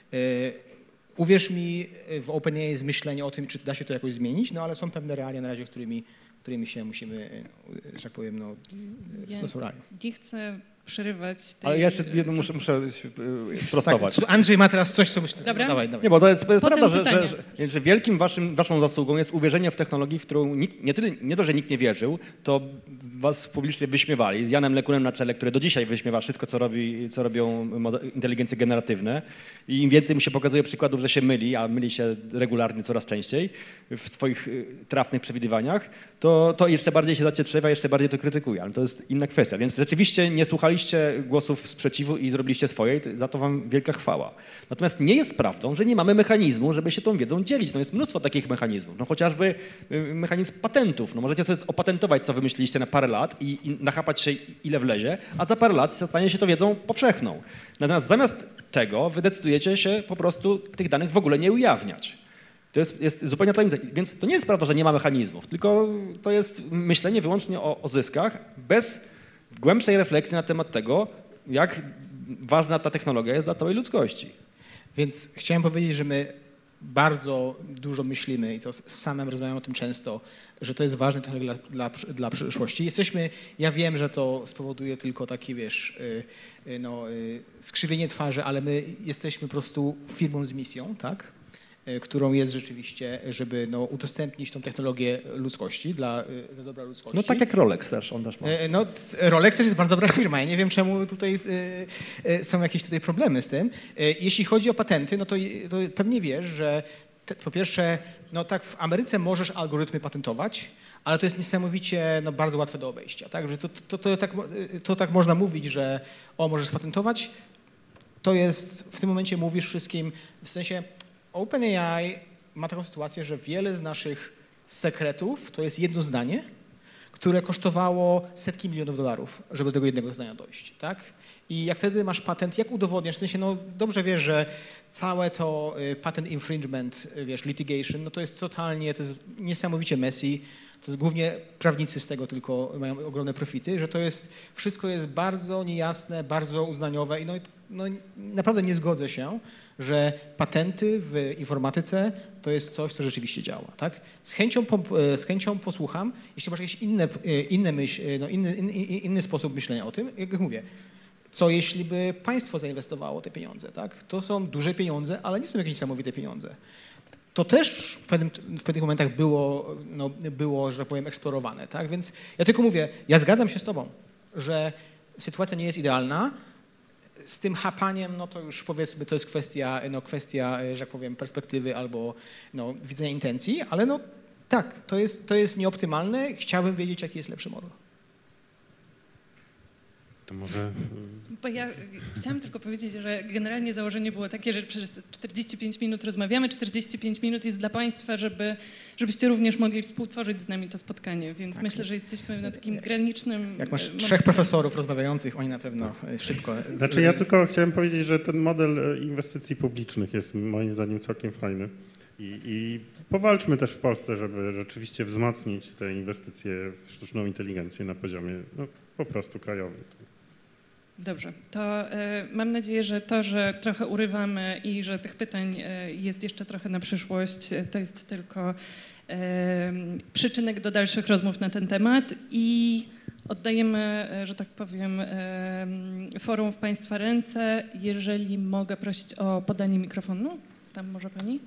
Uwierz mi, w OpenAI jest myślenie o tym, czy da się to jakoś zmienić, no ale są pewne realia na razie, którymi, którymi się musimy, że tak powiem, no, ja są realia. Nie chcę przerywać tej... Ale ja jeszcze jedno muszę, muszę sprostować. Tak, Andrzej ma teraz coś, co myślę. Dobra. Dawaj, dawaj. Nie, bo to jest Potem prawda, że, pytania. że, że wielkim waszym, waszą zasługą jest uwierzenie w technologię, w którą nikt, nie, tyle, nie to, że nikt nie wierzył, to was publicznie wyśmiewali, z Janem LeCunem na czele, który do dzisiaj wyśmiewa wszystko, co, robi, co robią inteligencje generatywne. I im więcej mu się pokazuje przykładów, że się myli, a myli się regularnie coraz częściej w swoich trafnych przewidywaniach, to, to jeszcze bardziej się zacietrzewa, jeszcze bardziej to krytykuje. Ale to jest inna kwestia. Więc rzeczywiście nie słuchaliście głosów sprzeciwu i zrobiliście swoje, za to wam wielka chwała. Natomiast nie jest prawdą, że nie mamy mechanizmu, żeby się tą wiedzą dzielić. No jest mnóstwo takich mechanizmów. No chociażby mechanizm patentów. No możecie sobie opatentować, co wymyśliliście na parę lat i, i nachapać się, ile wlezie, a za parę lat stanie się to wiedzą powszechną. Natomiast zamiast tego wy decydujecie się po prostu tych danych w ogóle nie ujawniać. To jest, jest zupełnie tajemnica. Więc to nie jest prawda, że nie ma mechanizmów, tylko to jest myślenie wyłącznie o, o zyskach, bez głębszej refleksji na temat tego, jak ważna ta technologia jest dla całej ludzkości. Więc chciałem powiedzieć, że my bardzo dużo myślimy i to z samym rozmawiam o tym często, że to jest ważne dla, dla, dla przyszłości. Jesteśmy, ja wiem, że to spowoduje tylko takie, wiesz, no, skrzywienie twarzy, ale my jesteśmy po prostu firmą z misją, tak? Którą jest rzeczywiście, żeby no, udostępnić tą technologię ludzkości, dla, dla dobra ludzkości. No tak jak Rolex też, on też ma. No, Rolex też jest bardzo dobra firma. Ja nie wiem, czemu tutaj są jakieś tutaj problemy z tym. Jeśli chodzi o patenty, no to, to pewnie wiesz, że te, po pierwsze, no tak w Ameryce możesz algorytmy patentować, ale to jest niesamowicie no, bardzo łatwe do obejścia. Tak? Że to, to, to, tak, to tak można mówić, że o, możesz spatentować. To jest, w tym momencie mówisz wszystkim, w sensie OpenAI ma taką sytuację, że wiele z naszych sekretów to jest jedno zdanie, które kosztowało setki milionów dolarów, żeby do tego jednego zdania dojść, tak? I jak wtedy masz patent, jak udowodniasz, w sensie, no dobrze wiesz, że całe to patent infringement, wiesz, litigation, no to jest totalnie, to jest niesamowicie messy, to jest głównie prawnicy z tego tylko mają ogromne profity, że to jest, wszystko jest bardzo niejasne, bardzo uznaniowe i no, no naprawdę nie zgodzę się, że patenty w informatyce to jest coś, co rzeczywiście działa, tak? Z chęcią, po, z chęcią posłucham, jeśli masz jakieś inne, inne myśl, no inny, inny, inny sposób myślenia o tym, jak mówię, co jeśli by państwo zainwestowało te pieniądze, tak? To są duże pieniądze, ale nie są jakieś niesamowite pieniądze. To też w, pewnym, w pewnych momentach było, no, było, że tak powiem, eksplorowane, tak? Więc ja tylko mówię, ja zgadzam się z tobą, że sytuacja nie jest idealna. Z tym chapaniem, no to już powiedzmy, to jest kwestia, no, kwestia, że tak powiem, perspektywy albo no, widzenia intencji, ale no tak, to jest, to jest nieoptymalne. Chciałbym wiedzieć, jaki jest lepszy model. To może... Bo ja chciałam tylko powiedzieć, że generalnie założenie było takie, że przez czterdzieści pięć minut rozmawiamy, czterdzieści pięć minut jest dla Państwa, żeby, żebyście również mogli współtworzyć z nami to spotkanie, więc tak. Myślę, że jesteśmy na takim granicznym... Jak masz momencie. trzech profesorów rozmawiających, oni na pewno szybko... Znaczy ja tylko chciałem powiedzieć, że ten model inwestycji publicznych jest moim zdaniem całkiem fajny i, i powalczmy też w Polsce, żeby rzeczywiście wzmocnić te inwestycje w sztuczną inteligencję na poziomie no, po prostu krajowym. Dobrze, to y, mam nadzieję, że to, że trochę urywamy i że tych pytań y, jest jeszcze trochę na przyszłość, y, to jest tylko y, przyczynek do dalszych rozmów na ten temat i Oddajemy, że tak powiem, forum w Państwa ręce. Jeżeli mogę prosić o podanie mikrofonu, tam może Pani.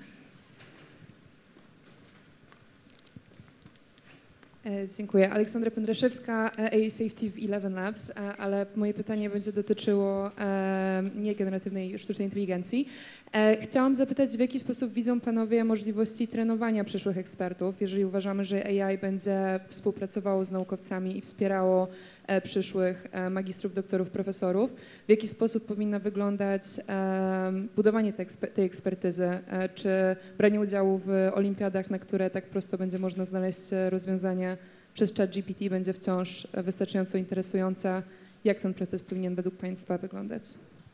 Dziękuję. Aleksandra Pędraszewska, A I Safety w Eleven Labs, ale moje pytanie będzie dotyczyło niegeneratywnej sztucznej inteligencji. Chciałam zapytać, w jaki sposób widzą Panowie możliwości trenowania przyszłych ekspertów, jeżeli uważamy, że A I będzie współpracowało z naukowcami i wspierało przyszłych magistrów, doktorów, profesorów. W jaki sposób powinno wyglądać budowanie tej ekspertyzy? Czy branie udziału w olimpiadach, na które tak prosto będzie można znaleźć rozwiązanie przez ChatGPT, będzie wciąż wystarczająco interesujące? Jak ten proces powinien według Państwa wyglądać?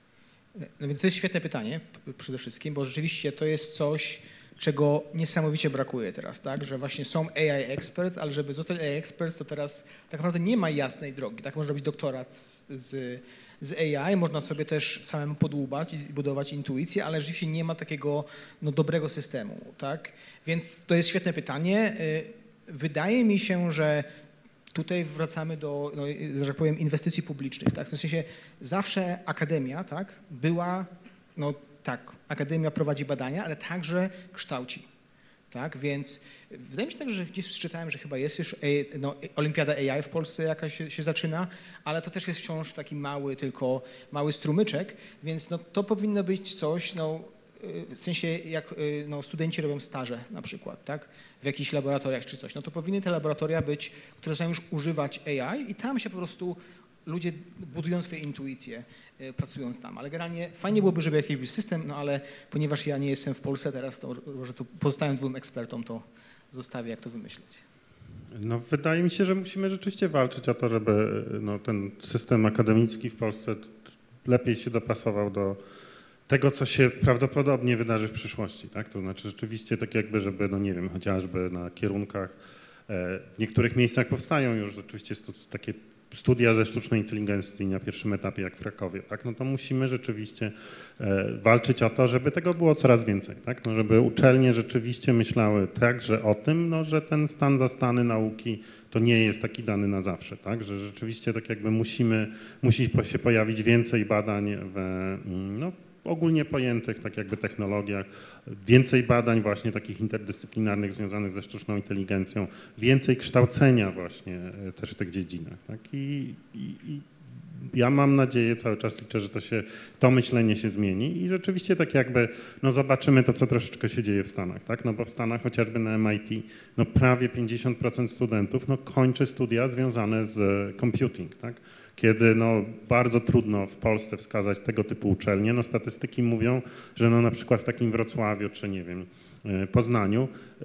No więc to jest świetne pytanie przede wszystkim, bo rzeczywiście to jest coś, czego niesamowicie brakuje teraz, tak? Że właśnie są A I experts, ale żeby zostać A I experts, to teraz tak naprawdę nie ma jasnej drogi. Tak, można robić doktorat z, z, z A I, można sobie też samemu podłubać i budować intuicję, ale rzeczywiście nie ma takiego no, dobrego systemu, tak? Więc to jest świetne pytanie. Wydaje mi się, że tutaj wracamy do, no, że tak powiem, inwestycji publicznych, tak? W sensie zawsze akademia, tak, była, no tak, akademia prowadzi badania, ale także kształci, tak? Więc wydaje mi się tak, że gdzieś czytałem, że chyba jest już no, olimpiada A I w Polsce jakaś się, się zaczyna, ale to też jest wciąż taki mały, tylko mały strumyczek, więc no, to powinno być coś, no, w sensie jak no, studenci robią staże na przykład, tak, w jakichś laboratoriach czy coś, no to powinny te laboratoria być, które zaczynają już używać A I i tam się po prostu ludzie budują swoje intuicje, pracując tam, ale generalnie fajnie byłoby, żeby jakiś był system, no ale ponieważ ja nie jestem w Polsce teraz, to może to pozostałym dwóm ekspertom to zostawię, jak to wymyśleć. No, wydaje mi się, że musimy rzeczywiście walczyć o to, żeby no, ten system akademicki w Polsce lepiej się dopasował do tego, co się prawdopodobnie wydarzy w przyszłości, tak? To znaczy rzeczywiście tak jakby, żeby, no nie wiem, chociażby na kierunkach, w niektórych miejscach powstają już rzeczywiście takie studia ze sztucznej inteligencji na pierwszym etapie, jak w Krakowie, tak? No to musimy rzeczywiście walczyć o to, żeby tego było coraz więcej, tak? No żeby uczelnie rzeczywiście myślały także o tym, no, że ten stan zastany nauki to nie jest taki dany na zawsze, tak? Że rzeczywiście tak jakby musimy, musi się pojawić więcej badań w, no, ogólnie pojętych, tak jakby technologiach, więcej badań właśnie takich interdyscyplinarnych związanych ze sztuczną inteligencją, więcej kształcenia właśnie też w tych dziedzinach. Tak? I, i, i ja mam nadzieję, cały czas liczę, że to się, to myślenie się zmieni i rzeczywiście tak jakby, no zobaczymy to, co troszeczkę się dzieje w Stanach, tak? No bo w Stanach chociażby na M I T, no prawie pięćdziesiąt procent studentów, no kończy studia związane z computing, tak? Kiedy no, bardzo trudno w Polsce wskazać tego typu uczelnie. No, statystyki mówią, że no, na przykład w takim Wrocławiu czy nie wiem, Poznaniu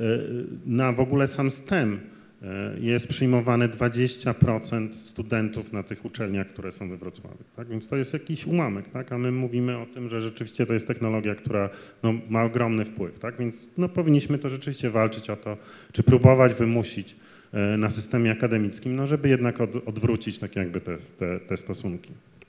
na w ogóle sam STEM jest przyjmowane dwadzieścia procent studentów na tych uczelniach, które są we Wrocławiu. Tak? Więc to jest jakiś ułamek, tak? A my mówimy o tym, że rzeczywiście to jest technologia, która no, ma ogromny wpływ. Tak? Więc no, powinniśmy to rzeczywiście walczyć o to, czy próbować wymusić na systemie akademickim, no żeby jednak od, odwrócić tak jakby te, te, te stosunki.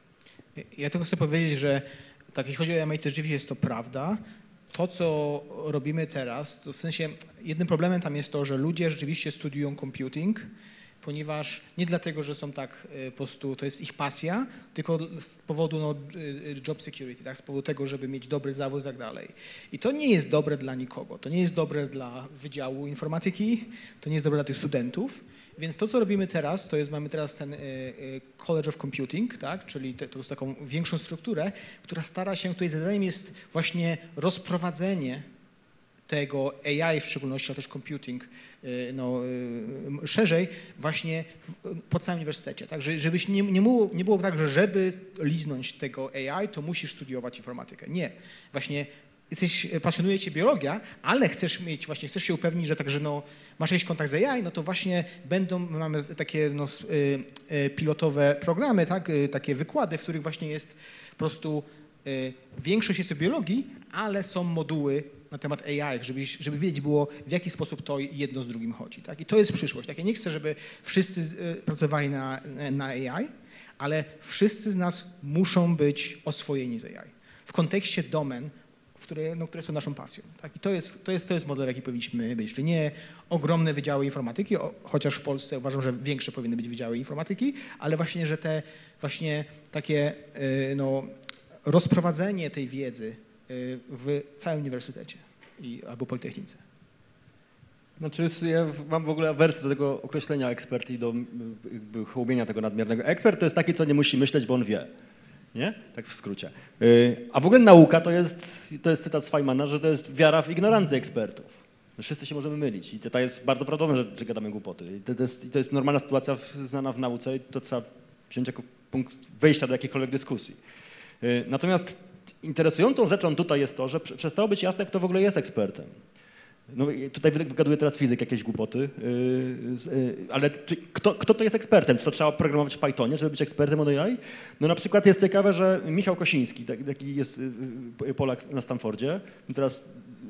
Ja tylko chcę powiedzieć, że tak jeśli chodzi o M I T, rzeczywiście jest to prawda. To, co robimy teraz, to w sensie jednym problemem tam jest to, że ludzie rzeczywiście studiują computing, ponieważ nie dlatego, że są tak po prostu, to jest ich pasja, tylko z powodu no, job security, tak, z powodu tego, żeby mieć dobry zawód i tak dalej. I to nie jest dobre dla nikogo. To nie jest dobre dla Wydziału Informatyki, to nie jest dobre dla tych studentów. Więc to, co robimy teraz, to jest, mamy teraz ten College of Computing, tak, czyli te, to jest taką większą strukturę, która stara się, której zadaniem jest właśnie rozprowadzenie tego A I w szczególności, a też computing no, szerzej właśnie po całym uniwersytecie. Tak? Żebyś nie, nie, było, nie było tak, że żeby liznąć tego A I, to musisz studiować informatykę. Nie. Właśnie jesteś, pasjonuje cię biologia, ale chcesz mieć, właśnie chcesz się upewnić, że także no, masz jakiś kontakt z A I, no to właśnie będą, mamy takie no, pilotowe programy, tak? Takie wykłady, w których właśnie jest po prostu większość jest o biologii, ale są moduły na temat A I, żeby, żeby wiedzieć było, w jaki sposób to jedno z drugim chodzi. Tak? I to jest przyszłość. Tak? Ja nie chcę, żeby wszyscy pracowali na, na A I, ale wszyscy z nas muszą być oswojeni z A I. W kontekście domen, w które, no, które są naszą pasją. Tak? I to jest, to, jest, to jest model, jaki powinniśmy być. Czyli nie ogromne wydziały informatyki, o, chociaż w Polsce uważam, że większe powinny być wydziały informatyki, ale właśnie, że te właśnie takie y, no, rozprowadzenie tej wiedzy y, w całym uniwersytecie i, albo politechnice. Znaczy, ja mam w ogóle awersję do tego określenia ekspert i do jakby hołubienia tego nadmiernego. Ekspert to jest taki, co nie musi myśleć, bo on wie. Nie? Tak w skrócie. A w ogóle nauka to jest, to jest cytat z Feynmana, że to jest wiara w ignorancję ekspertów. Wszyscy się możemy mylić i to jest bardzo prawdopodobne, że, że gadamy głupoty. I to, to, jest, to jest normalna sytuacja w, znana w nauce i to trzeba wziąć jako punkt wejścia do jakiejkolwiek dyskusji. Natomiast interesującą rzeczą tutaj jest to, że przestało być jasne, kto w ogóle jest ekspertem. No tutaj wygaduję teraz fizyk, jakieś głupoty, yy, yy, ale czy, kto, kto to jest ekspertem? Czy to trzeba programować w Pythonie, żeby być ekspertem od A I? No na przykład jest ciekawe, że Michał Kosiński, taki jest yy, Polak na Stanfordzie, teraz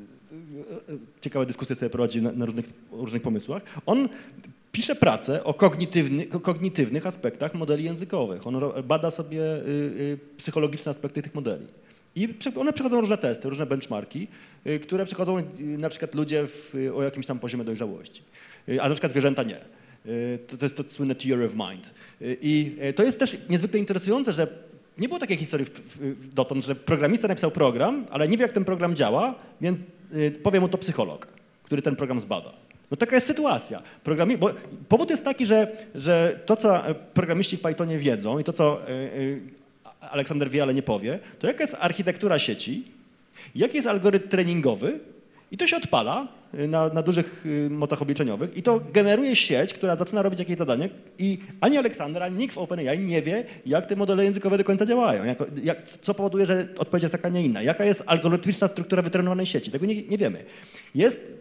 yy, ciekawe dyskusje sobie prowadzi na, na różnych, różnych pomysłach, on pisze pracę o kognitywny, kognitywnych aspektach modeli językowych. On bada sobie yy, yy, psychologiczne aspekty tych modeli. I one przechodzą różne testy, różne benchmarki, które przechodzą na przykład ludzie w, o jakimś tam poziomie dojrzałości, a na przykład zwierzęta nie. To, to jest to słynne theory of mind. I to jest też niezwykle interesujące, że nie było takiej historii w, w, dotąd, że programista napisał program, ale nie wie, jak ten program działa, więc powie mu to psycholog, który ten program zbada. No taka jest sytuacja. Programi bo powód jest taki, że, że to, co programiści w Pythonie wiedzą i to, co Aleksander wie, ale nie powie, to jaka jest architektura sieci, jaki jest algorytm treningowy i to się odpala na, na dużych mocach obliczeniowych i to generuje sieć, która zaczyna robić jakieś zadanie i ani Aleksander, ani nikt w OpenAI nie wie, jak te modele językowe do końca działają, jak, jak, co powoduje, że odpowiedź jest taka, nie inna, jaka jest algorytmiczna struktura wytrenowanej sieci, tego nie, nie wiemy. Jest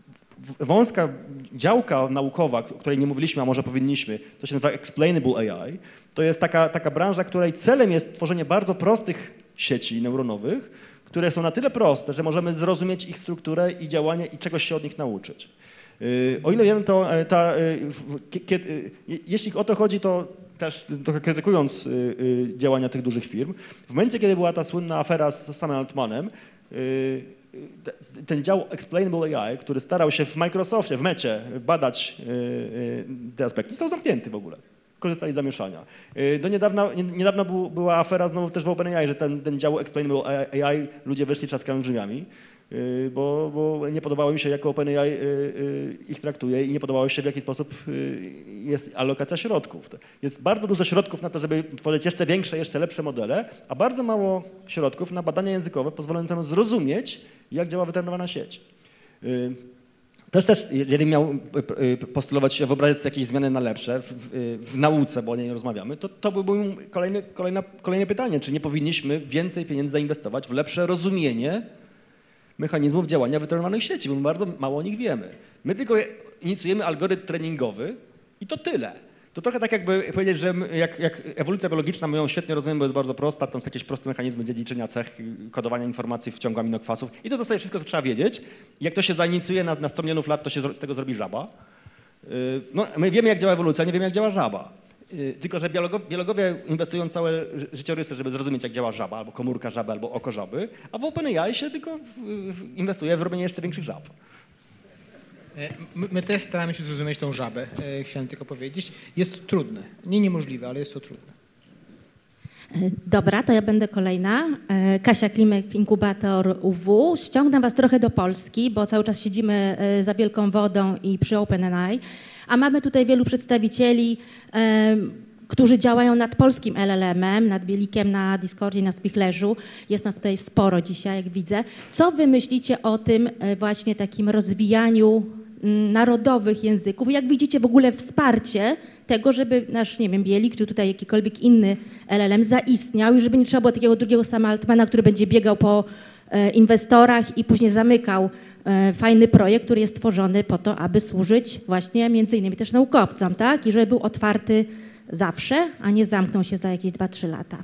wąska działka naukowa, o której nie mówiliśmy, a może powinniśmy, to się nazywa Explainable A I. To jest taka, taka branża, której celem jest tworzenie bardzo prostych sieci neuronowych, które są na tyle proste, że możemy zrozumieć ich strukturę i działanie i czegoś się od nich nauczyć. O ile wiem, to ta, kiedy, jeśli o to chodzi, to też trochę krytykując działania tych dużych firm, w momencie, kiedy była ta słynna afera z Samem Altmanem, ten dział Explainable A I, który starał się w Microsoftie, w Mecie badać te aspekty, został zamknięty w ogóle. Korzystali z zamieszania. Do niedawna, niedawna był, była afera znowu też w OpenAI, że ten, ten dział Explainable A I ludzie wyszli trzaskając drzwiami, bo, bo nie podobało im się, jak OpenAI ich traktuje i nie podobało się, w jaki sposób jest alokacja środków. Jest bardzo dużo środków na to, żeby tworzyć jeszcze większe, jeszcze lepsze modele, a bardzo mało środków na badania językowe pozwalające nam zrozumieć, jak działa wytrenowana sieć. Też, też, jeżeli miał postulować, wyobrazić sobie jakieś zmiany na lepsze w, w, w nauce, bo o niej nie rozmawiamy, to, to byłby kolejny, kolejna, kolejne pytanie, czy nie powinniśmy więcej pieniędzy zainwestować w lepsze rozumienie mechanizmów działania wytrenowanych sieci, bo my bardzo mało o nich wiemy. My tylko inicjujemy algorytm treningowy i to tyle. To trochę tak jakby powiedzieć, że jak, jak ewolucja biologiczna, my ją świetnie rozumiemy, bo jest bardzo prosta, tam są jakieś proste mechanizmy dziedziczenia cech, kodowania informacji w ciągu aminokwasów i to to sobie wszystko, co trzeba wiedzieć. I jak to się zainicjuje na, na sto milionów lat, to się z tego zrobi żaba. No, my wiemy, jak działa ewolucja, nie wiemy, jak działa żaba. Tylko że biologowie, biologowie inwestują całe życiorysy, żeby zrozumieć, jak działa żaba, albo komórka żaby, albo oko żaby, a w OpenAI się tylko w, w inwestuje w robienie jeszcze większych żab. My, my też staramy się zrozumieć tą żabę, chciałem tylko powiedzieć. Jest to trudne, nie niemożliwe, ale jest to trudne. Dobra, to ja będę kolejna. Kasia Klimek, inkubator U W. Ściągnę was trochę do Polski, bo cały czas siedzimy za wielką wodą i przy OpenAI, a mamy tutaj wielu przedstawicieli, którzy działają nad polskim L L M-em, nad Bielikiem, na Discordzie, na Spichlerzu. Jest nas tutaj sporo dzisiaj, jak widzę. Co wy myślicie o tym właśnie takim rozwijaniu narodowych języków? Jak widzicie w ogóle wsparcie tego, żeby nasz, nie wiem, Bielik, czy tutaj jakikolwiek inny L L M zaistniał i żeby nie trzeba było takiego drugiego Sama Altmana, który będzie biegał po e, inwestorach i później zamykał e, fajny projekt, który jest tworzony po to, aby służyć właśnie między innymi też naukowcom, tak? I żeby był otwarty zawsze, a nie zamknął się za jakieś dwa trzy lata.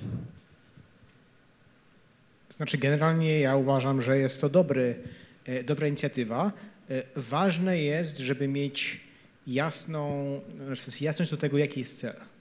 Znaczy generalnie ja uważam, że jest to dobry, e, dobra inicjatywa. E, ważne jest, żeby mieć jasną, znaczy jasność do tego, jaki jest cel.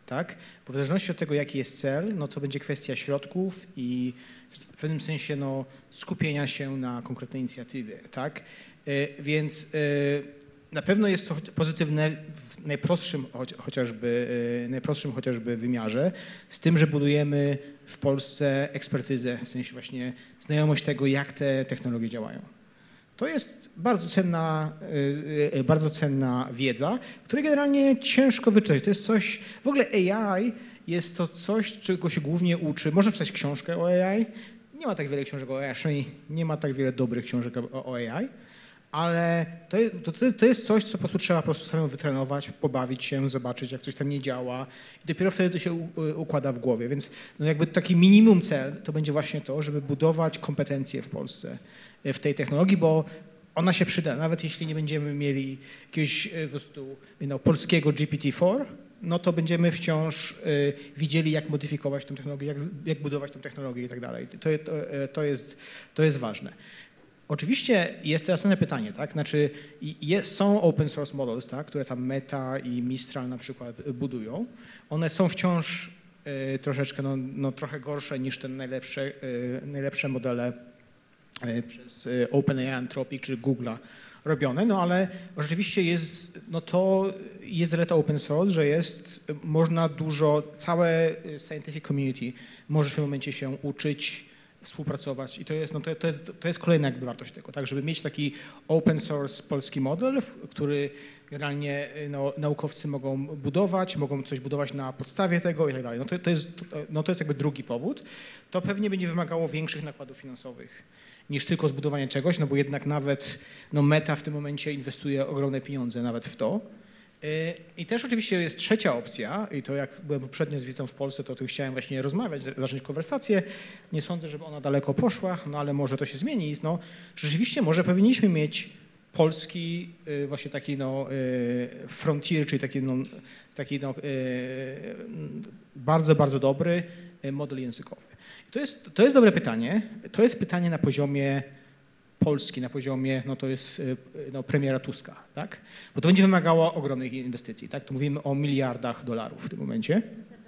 tak? Bo w zależności od tego, jaki jest cel, no to będzie kwestia środków i w pewnym sensie no, skupienia się na konkretnej inicjatywie, tak? Więc na pewno jest to pozytywne w najprostszym chociażby, najprostszym chociażby wymiarze, z tym, że budujemy w Polsce ekspertyzę, w sensie właśnie znajomość tego, jak te technologie działają. To jest bardzo cenna, bardzo cenna wiedza, której generalnie ciężko wyczerpać. To jest coś, w ogóle A I jest to coś, czego się głównie uczy. Można przeczytać książkę o A I, nie ma tak wiele książek o A I, przynajmniej nie ma tak wiele dobrych książek o A I, ale to jest, to jest coś, co po prostu trzeba po prostu samemu wytrenować, pobawić się, zobaczyć, jak coś tam nie działa i dopiero wtedy to się układa w głowie. Więc no jakby taki minimum cel to będzie właśnie to, żeby budować kompetencje w Polsce w tej technologii, bo ona się przyda, nawet jeśli nie będziemy mieli jakiegoś po prostu no, polskiego G P T cztery, no to będziemy wciąż y, widzieli, jak modyfikować tę technologię, jak, jak budować tę technologię i tak dalej. To, to, to, jest, to jest ważne. Oczywiście jest teraz inne pytanie, tak? Znaczy jest, są open source models, tak? Które tam Meta i Mistral na przykład budują. One są wciąż y, troszeczkę, no, no, trochę gorsze niż te najlepsze, y, najlepsze modele y, przez y, OpenAI, Anthropic czy Google'a robione, no ale rzeczywiście jest, no to jest zaleta open source, że jest, można dużo, całe scientific community może w tym momencie się uczyć, współpracować i to jest, no to, to jest, to jest kolejna jakby wartość tego, tak, żeby mieć taki open source polski model, który generalnie no, naukowcy mogą budować, mogą coś budować na podstawie tego i tak dalej. No to, to, jest, no to jest jakby drugi powód. To pewnie będzie wymagało większych nakładów finansowych niż tylko zbudowanie czegoś, no bo jednak nawet no Meta w tym momencie inwestuje ogromne pieniądze nawet w to. I też oczywiście jest trzecia opcja i to jak byłem poprzednio z wizytą w Polsce, to tu chciałem właśnie rozmawiać, zacząć konwersację. Nie sądzę, żeby ona daleko poszła, no ale może to się zmieni. No, rzeczywiście może powinniśmy mieć polski właśnie taki no frontier, czyli taki no, taki no bardzo, bardzo dobry model językowy. To jest, to jest dobre pytanie. To jest pytanie na poziomie Polski, na poziomie, no to jest no, premiera Tuska, tak? Bo to będzie wymagało ogromnych inwestycji, tak? Tu mówimy o miliardach dolarów w tym momencie.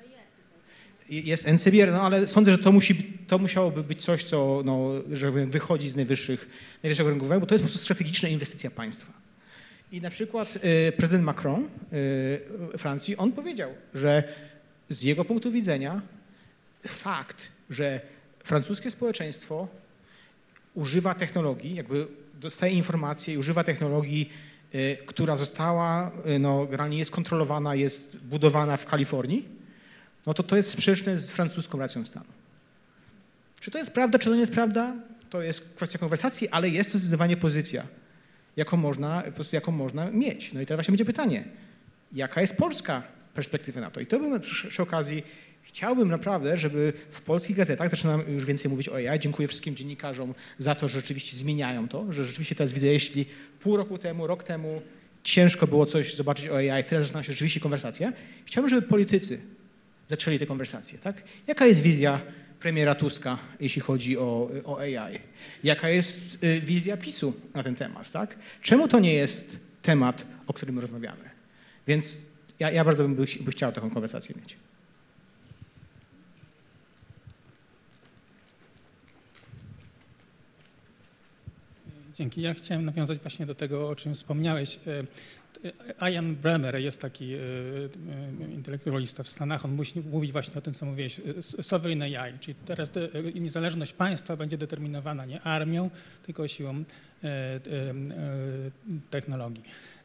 Jest N C B R, no ale sądzę, że to, musi, to musiałoby być coś, co no, że tak powiem, wychodzi z najwyższych, najwyższego rynku, bo to jest po prostu strategiczna inwestycja państwa. I na przykład y, prezydent Macron y, Francji, on powiedział, że z jego punktu widzenia fakt, że francuskie społeczeństwo używa technologii, jakby dostaje informacje i używa technologii, y, która została, y, no, generalnie jest kontrolowana, jest budowana w Kalifornii, no to to jest sprzeczne z francuską racją stanu. Czy to jest prawda, czy to nie jest prawda? To jest kwestia konwersacji, ale jest to zdecydowanie pozycja, jaką można, po prostu jaką można mieć. No i teraz właśnie będzie pytanie, jaka jest polska perspektywa na to? I to bym przy, przy okazji chciałbym naprawdę, żeby w polskich gazetach, zaczynam już więcej mówić o A I, dziękuję wszystkim dziennikarzom za to, że rzeczywiście zmieniają to, że rzeczywiście teraz widzę, jeśli pół roku temu, rok temu ciężko było coś zobaczyć o A I, teraz zaczyna się rzeczywiście konwersacja. Chciałbym, żeby politycy zaczęli te konwersacje, tak? Jaka jest wizja premiera Tuska, jeśli chodzi o, o A I? Jaka jest y, wizja PiSu na ten temat, tak? Czemu to nie jest temat, o którym rozmawiamy? Więc ja, ja bardzo bym by, by chciał taką konwersację mieć. Dzięki. Ja chciałem nawiązać właśnie do tego, o czym wspomniałeś. Ian Bremmer jest taki intelektualista w Stanach, on musi mówić właśnie o tym, co mówiłeś, sovereign A I, czyli teraz niezależność państwa będzie determinowana nie armią, tylko siłą technologii.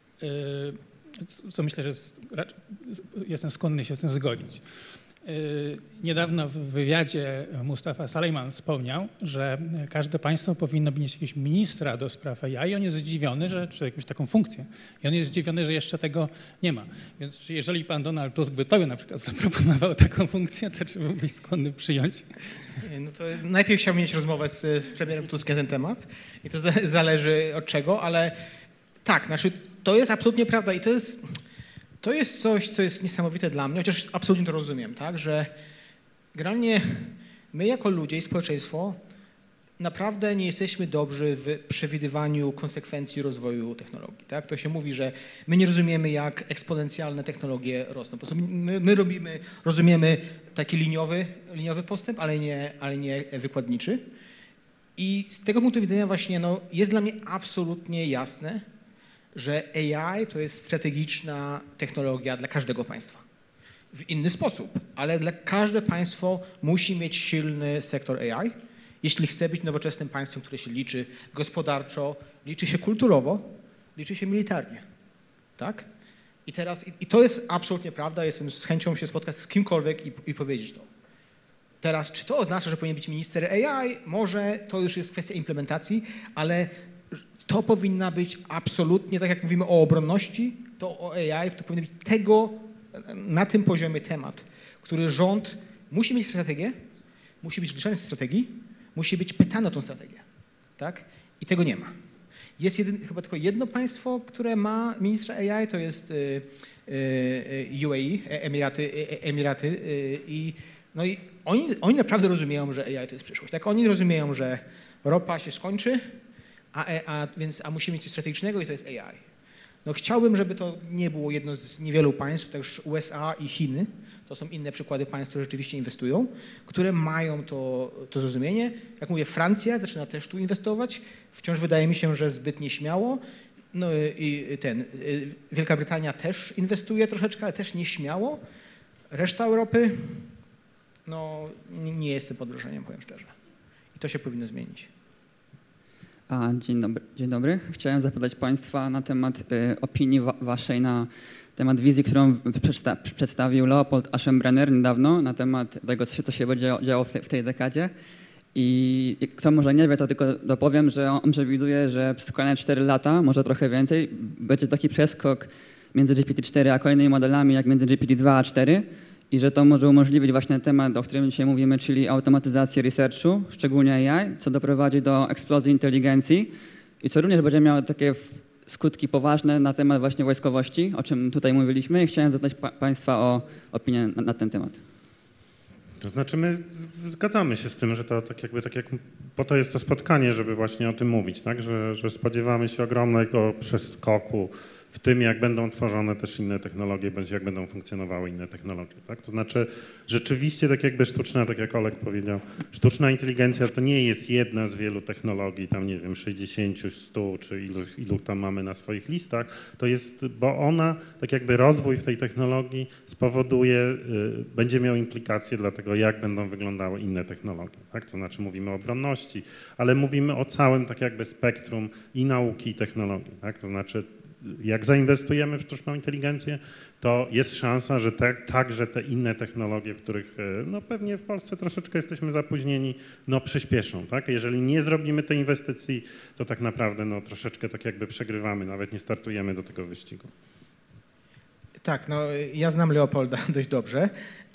Co myślę, że jest, jestem skłonny się z tym zgodzić. Niedawno w wywiadzie Mustafa Sulejman wspomniał, że każde państwo powinno mieć jakiegoś ministra do spraw A I i on jest zdziwiony, że, czy jakąś taką funkcję, i on jest zdziwiony, że jeszcze tego nie ma. Więc jeżeli pan Donald Tusk by tobie na przykład zaproponował taką funkcję, to czy byłbyś skłonny przyjąć? No to najpierw chciałbym mieć rozmowę z, z premierem Tuskiem na ten temat i to zależy od czego, ale tak, znaczy to jest absolutnie prawda i to jest... To jest coś, co jest niesamowite dla mnie, chociaż absolutnie to rozumiem, tak, że generalnie my jako ludzie i społeczeństwo naprawdę nie jesteśmy dobrzy w przewidywaniu konsekwencji rozwoju technologii. Tak? To się mówi, że my nie rozumiemy, jak eksponencjalne technologie rosną. Po prostu my, my robimy, rozumiemy taki liniowy, liniowy postęp, ale nie, ale nie wykładniczy. I z tego punktu widzenia właśnie no, jest dla mnie absolutnie jasne, że A I to jest strategiczna technologia dla każdego państwa. W inny sposób, ale dla każde państwo musi mieć silny sektor A I, jeśli chce być nowoczesnym państwem, które się liczy gospodarczo, liczy się kulturowo, liczy się militarnie. Tak? I teraz, i to jest absolutnie prawda, jestem z chęcią się spotkać z kimkolwiek i, i powiedzieć to. Teraz, czy to oznacza, że powinien być minister A I? Może to już jest kwestia implementacji, ale to powinna być absolutnie, tak jak mówimy o obronności, to o A I, to powinien być tego, na tym poziomie temat, który rząd musi mieć strategię, musi być liczony z strategii, musi być pytany o tą strategię. Tak? I tego nie ma. Jest jedyn, chyba tylko jedno państwo, które ma ministra A I, to jest y, y, U A E, Emiraty, Emiraty y, i, no i oni, oni naprawdę rozumieją, że A I to jest przyszłość. Tak? Oni rozumieją, że ropa się skończy, a, a, więc, a musimy mieć coś strategicznego i to jest A I. No chciałbym, żeby to nie było jedno z niewielu państw, też U S A i Chiny, to są inne przykłady państw, które rzeczywiście inwestują, które mają to, to zrozumienie. Jak mówię, Francja zaczyna też tu inwestować, wciąż wydaje mi się, że zbyt nieśmiało. No i ten, Wielka Brytania też inwestuje troszeczkę, ale też nieśmiało. Reszta Europy, no nie, nie jestem pod wrażeniem, powiem szczerze. I to się powinno zmienić. A, dzień dobry. Dzień dobry. Chciałem zapytać Państwa na temat y, opinii wa Waszej na temat wizji, którą przedsta przedstawił Leopold Aschenbrenner niedawno na temat tego, co się będzie działo w, te w tej dekadzie. I kto może nie wie, to tylko dopowiem, że on przewiduje, że przez kolejne cztery lata, może trochę więcej, będzie taki przeskok między G P T cztery a kolejnymi modelami, jak między G P T dwa a cztery. I że to może umożliwić właśnie temat, o którym dzisiaj mówimy, czyli automatyzację researchu, szczególnie A I, co doprowadzi do eksplozji inteligencji i co również będzie miało takie skutki poważne na temat właśnie wojskowości, o czym tutaj mówiliśmy i chciałem zapytać pa Państwa o opinię na, na ten temat. To znaczy my zgadzamy się z tym, że to tak jakby, tak jak po to jest to spotkanie, żeby właśnie o tym mówić, tak? że, że spodziewamy się ogromnego przeskoku w tym, jak będą tworzone też inne technologie, bądź jak będą funkcjonowały inne technologie. Tak? To znaczy rzeczywiście tak jakby sztuczna, tak jak Oleg powiedział, sztuczna inteligencja to nie jest jedna z wielu technologii, tam nie wiem, sześćdziesiąt, sto czy ilu, ilu tam mamy na swoich listach, to jest, bo ona, tak jakby rozwój w tej technologii spowoduje, y, będzie miał implikacje dla tego, jak będą wyglądały inne technologie. Tak? To znaczy mówimy o obronności, ale mówimy o całym tak jakby spektrum i nauki, i technologii. Tak? To znaczy jak zainwestujemy w sztuczną inteligencję, to jest szansa, że te, także te inne technologie, w których no pewnie w Polsce troszeczkę jesteśmy zapóźnieni, no przyspieszą. Tak? Jeżeli nie zrobimy tej inwestycji, to tak naprawdę no, troszeczkę tak jakby przegrywamy, nawet nie startujemy do tego wyścigu. Tak, no ja znam Leopolda dość dobrze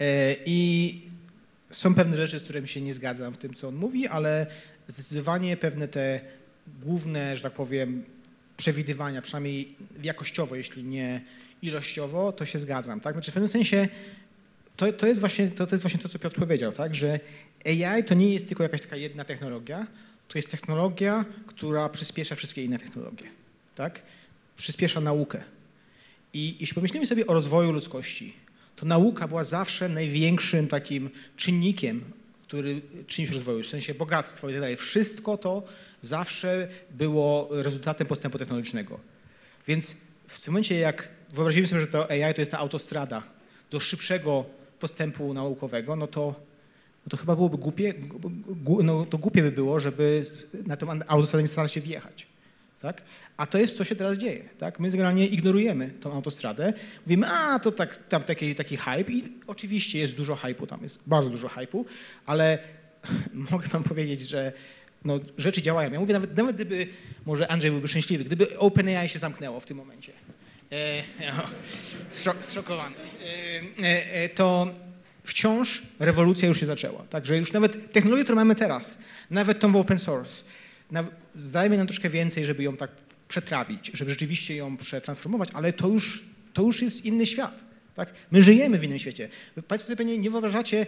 i są pewne rzeczy, z którymi się nie zgadzam w tym, co on mówi, ale zdecydowanie pewne te główne, że tak powiem, przewidywania, przynajmniej jakościowo, jeśli nie ilościowo, to się zgadzam. Tak? Znaczy w pewnym sensie to, to, jest właśnie, to, to jest właśnie to, co Piotr powiedział, tak? Że A I to nie jest tylko jakaś taka jedna technologia, to jest technologia, która przyspiesza wszystkie inne technologie. Tak? Przyspiesza naukę. I jeśli pomyślimy sobie o rozwoju ludzkości, to nauka była zawsze największym takim czynnikiem, który czyni rozwoju, w sensie bogactwo i tak dalej. Wszystko to zawsze było rezultatem postępu technologicznego. Więc w tym momencie, jak wyobrazimy sobie, że to A I to jest ta autostrada do szybszego postępu naukowego, no to, no to chyba byłoby głupie, no to głupie by było, żeby na tę autostradę nie starać się wjechać. Tak? A to jest, co się teraz dzieje. Tak? My generalnie ignorujemy tą autostradę. Mówimy, a to tak, tam taki, taki hype i oczywiście jest dużo hype'u, tam jest bardzo dużo hype'u, ale mogę wam powiedzieć, że no, rzeczy działają. Ja mówię, nawet, nawet gdyby, może Andrzej byłby szczęśliwy, gdyby OpenAI się zamknęło w tym momencie, e, no, zszokowany, e, e, to wciąż rewolucja już się zaczęła. Także już nawet technologię, którą mamy teraz, nawet tą w open source, zajmie nam troszkę więcej, żeby ją tak przetrawić, żeby rzeczywiście ją przetransformować, ale to już, to już jest inny świat. Tak? My żyjemy w innym świecie. Państwo sobie pewnie nie wyobrażacie,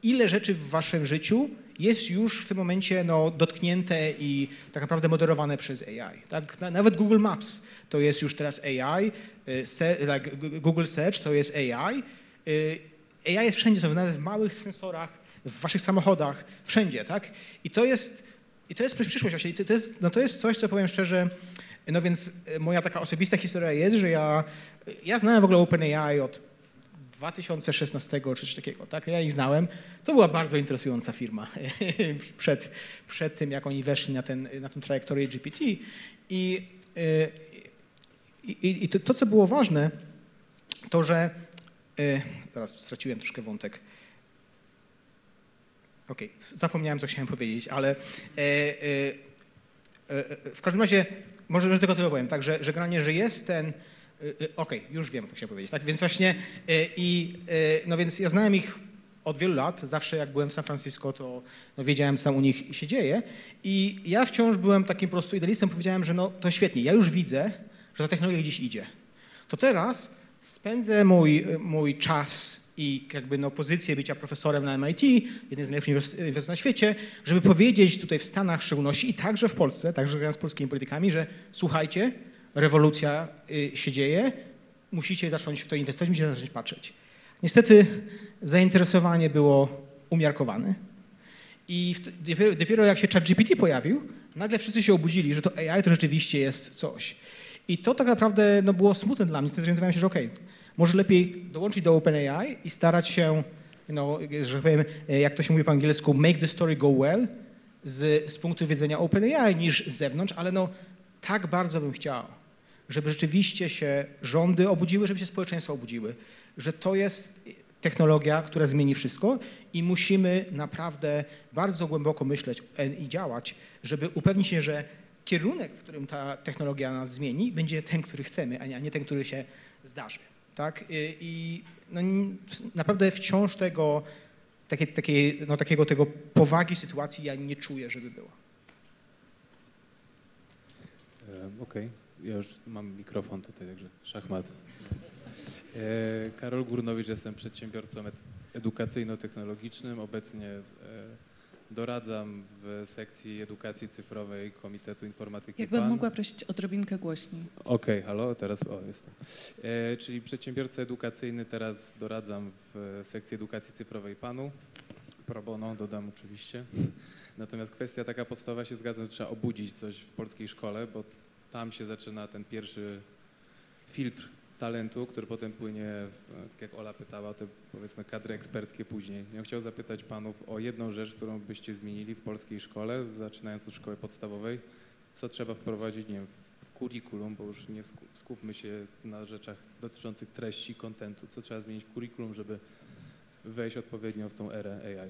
ile rzeczy w waszym życiu jest już w tym momencie no, dotknięte i tak naprawdę moderowane przez A I. Tak? Nawet Google Maps to jest już teraz A I, like Google Search to jest A I. A I jest wszędzie, to nawet w małych sensorach, w waszych samochodach, wszędzie, tak? I to jest, i to jest przyszłość właśnie. To jest, no to jest coś, co powiem szczerze, no więc moja taka osobista historia jest, że ja, ja znałem w ogóle OpenAI od dwa tysiące szesnastego czy coś takiego, tak? Ja ich znałem. To była bardzo interesująca firma przed, przed tym, jak oni weszli na, ten, na tę trajektorię G P T. I, i, i to, to, co było ważne, to, że zaraz straciłem troszkę wątek. Okej, okay, zapomniałem, co chciałem powiedzieć, ale e, e, e, w każdym razie, może, może tylko tyle powiem, tak, że, że generalnie, że jest ten, e, okej, okay, już wiem, co chciałem powiedzieć, tak, więc właśnie e, i, e, no więc ja znałem ich od wielu lat, zawsze jak byłem w San Francisco, to no, wiedziałem, co tam u nich się dzieje i ja wciąż byłem takim po prostu idealistą, powiedziałem, że no to świetnie, ja już widzę, że ta technologia gdzieś idzie. To teraz spędzę mój, mój czas i jakby no, pozycję bycia profesorem na M I T, jeden z najlepszych uniwersytetów na świecie, żeby powiedzieć tutaj w Stanach w szczególności i także w Polsce, także rozmawiając z polskimi politykami, że słuchajcie, rewolucja y, się dzieje, musicie zacząć w to inwestować, musicie zacząć patrzeć. Niestety zainteresowanie było umiarkowane i w, dopiero, dopiero jak się ChatGPT pojawił, nagle wszyscy się obudzili, że to A I to rzeczywiście jest coś. I to tak naprawdę no, było smutne dla mnie, wtedy zorientowałem się, że okej, okay, może lepiej dołączyć do OpenAI i starać się, no, że powiem, jak to się mówi po angielsku, make the story go well z, z punktu widzenia OpenAI niż z zewnątrz, ale no tak bardzo bym chciał, żeby rzeczywiście się rządy obudziły, żeby się społeczeństwa obudziły, że to jest technologia, która zmieni wszystko i musimy naprawdę bardzo głęboko myśleć i działać, żeby upewnić się, że kierunek, w którym ta technologia nas zmieni, będzie ten, który chcemy, a nie ten, który się zdarzy. Tak? I, i no, naprawdę wciąż tego, takie, takie, no, takiego tego powagi sytuacji ja nie czuję, żeby było. Okej, okay. Ja już mam mikrofon tutaj, także szachmat. E, Karol Górnowicz, jestem przedsiębiorcą edukacyjno-technologicznym. Obecnie e, doradzam w sekcji edukacji cyfrowej Komitetu Informatyki Jakbym PAN. mogła prosić odrobinkę głośniej. Okej, okay, halo, teraz o, jestem. E, czyli przedsiębiorca edukacyjny, teraz doradzam w sekcji edukacji cyfrowej PAN-u. Pro bono, dodam oczywiście. Natomiast kwestia taka podstawowa, się zgadzam, że trzeba obudzić coś w polskiej szkole, bo tam się zaczyna ten pierwszy filtr talentu, który potem płynie, w, tak jak Ola pytała, o te powiedzmy kadry eksperckie później. Ja chciał zapytać panów o jedną rzecz, którą byście zmienili w polskiej szkole, zaczynając od szkoły podstawowej. Co trzeba wprowadzić, nie wiem, w kurikulum, bo już nie skupmy się na rzeczach dotyczących treści, kontentu. Co trzeba zmienić w kurikulum, żeby wejść odpowiednio w tą erę A I?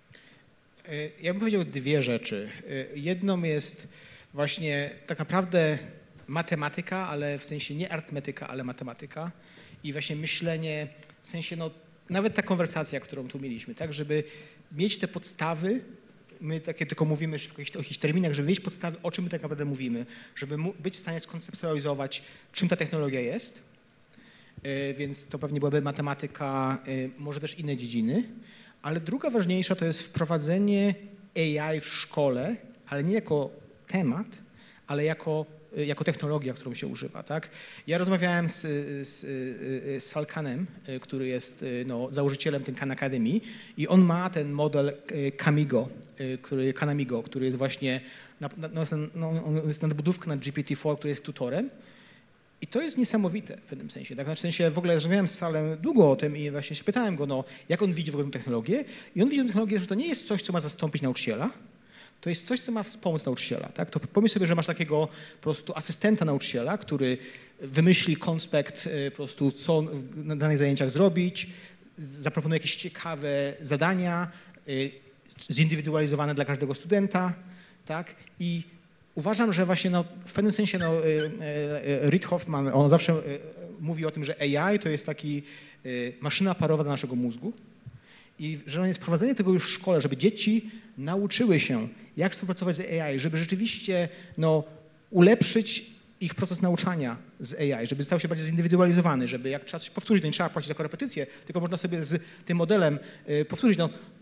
Ja bym powiedział dwie rzeczy. Jedną jest właśnie tak naprawdę matematyka, ale w sensie nie arytmetyka, ale matematyka i właśnie myślenie, w sensie no, nawet ta konwersacja, którą tu mieliśmy, tak, żeby mieć te podstawy, my takie tylko mówimy szybko o jakichś terminach, żeby mieć podstawy, o czym my tak naprawdę mówimy, żeby być w stanie skonceptualizować, czym ta technologia jest, więc to pewnie byłaby matematyka, może też inne dziedziny, ale druga ważniejsza to jest wprowadzenie A I w szkole, ale nie jako temat, ale jako jako technologia, którą się używa. Tak? Ja rozmawiałem z, z, z Sal Khanem, który jest no, założycielem tej Khan Academy i on ma ten model Kamigo, który, Kanamigo, który jest właśnie, no, no, on jest nadbudówka na G P T cztery, który jest tutorem i to jest niesamowite w pewnym sensie. Tak? W sensie w ogóle rozmawiałem z Salem długo o tym i właśnie się pytałem go, no, jak on widzi w ogóle tę technologię i on widzi tę technologię, że to nie jest coś, co ma zastąpić nauczyciela, to jest coś, co ma wspomóc nauczyciela. Tak? To pomyśl sobie, że masz takiego po prostu asystenta nauczyciela, który wymyśli konspekt po prostu, co na danych zajęciach zrobić, zaproponuje jakieś ciekawe zadania, zindywidualizowane dla każdego studenta. Tak? I uważam, że właśnie no, w pewnym sensie no, Reid Hoffman, on zawsze mówi o tym, że A I to jest taki maszyna parowa dla naszego mózgu. I że jest wprowadzenie tego już w szkole, żeby dzieci nauczyły się, jak współpracować z A I, żeby rzeczywiście no, ulepszyć ich proces nauczania z A I, żeby stał się bardziej zindywidualizowany, żeby jak trzeba coś powtórzyć, to nie trzeba płacić za korepetycję, tylko można sobie z tym modelem y, powtórzyć. No,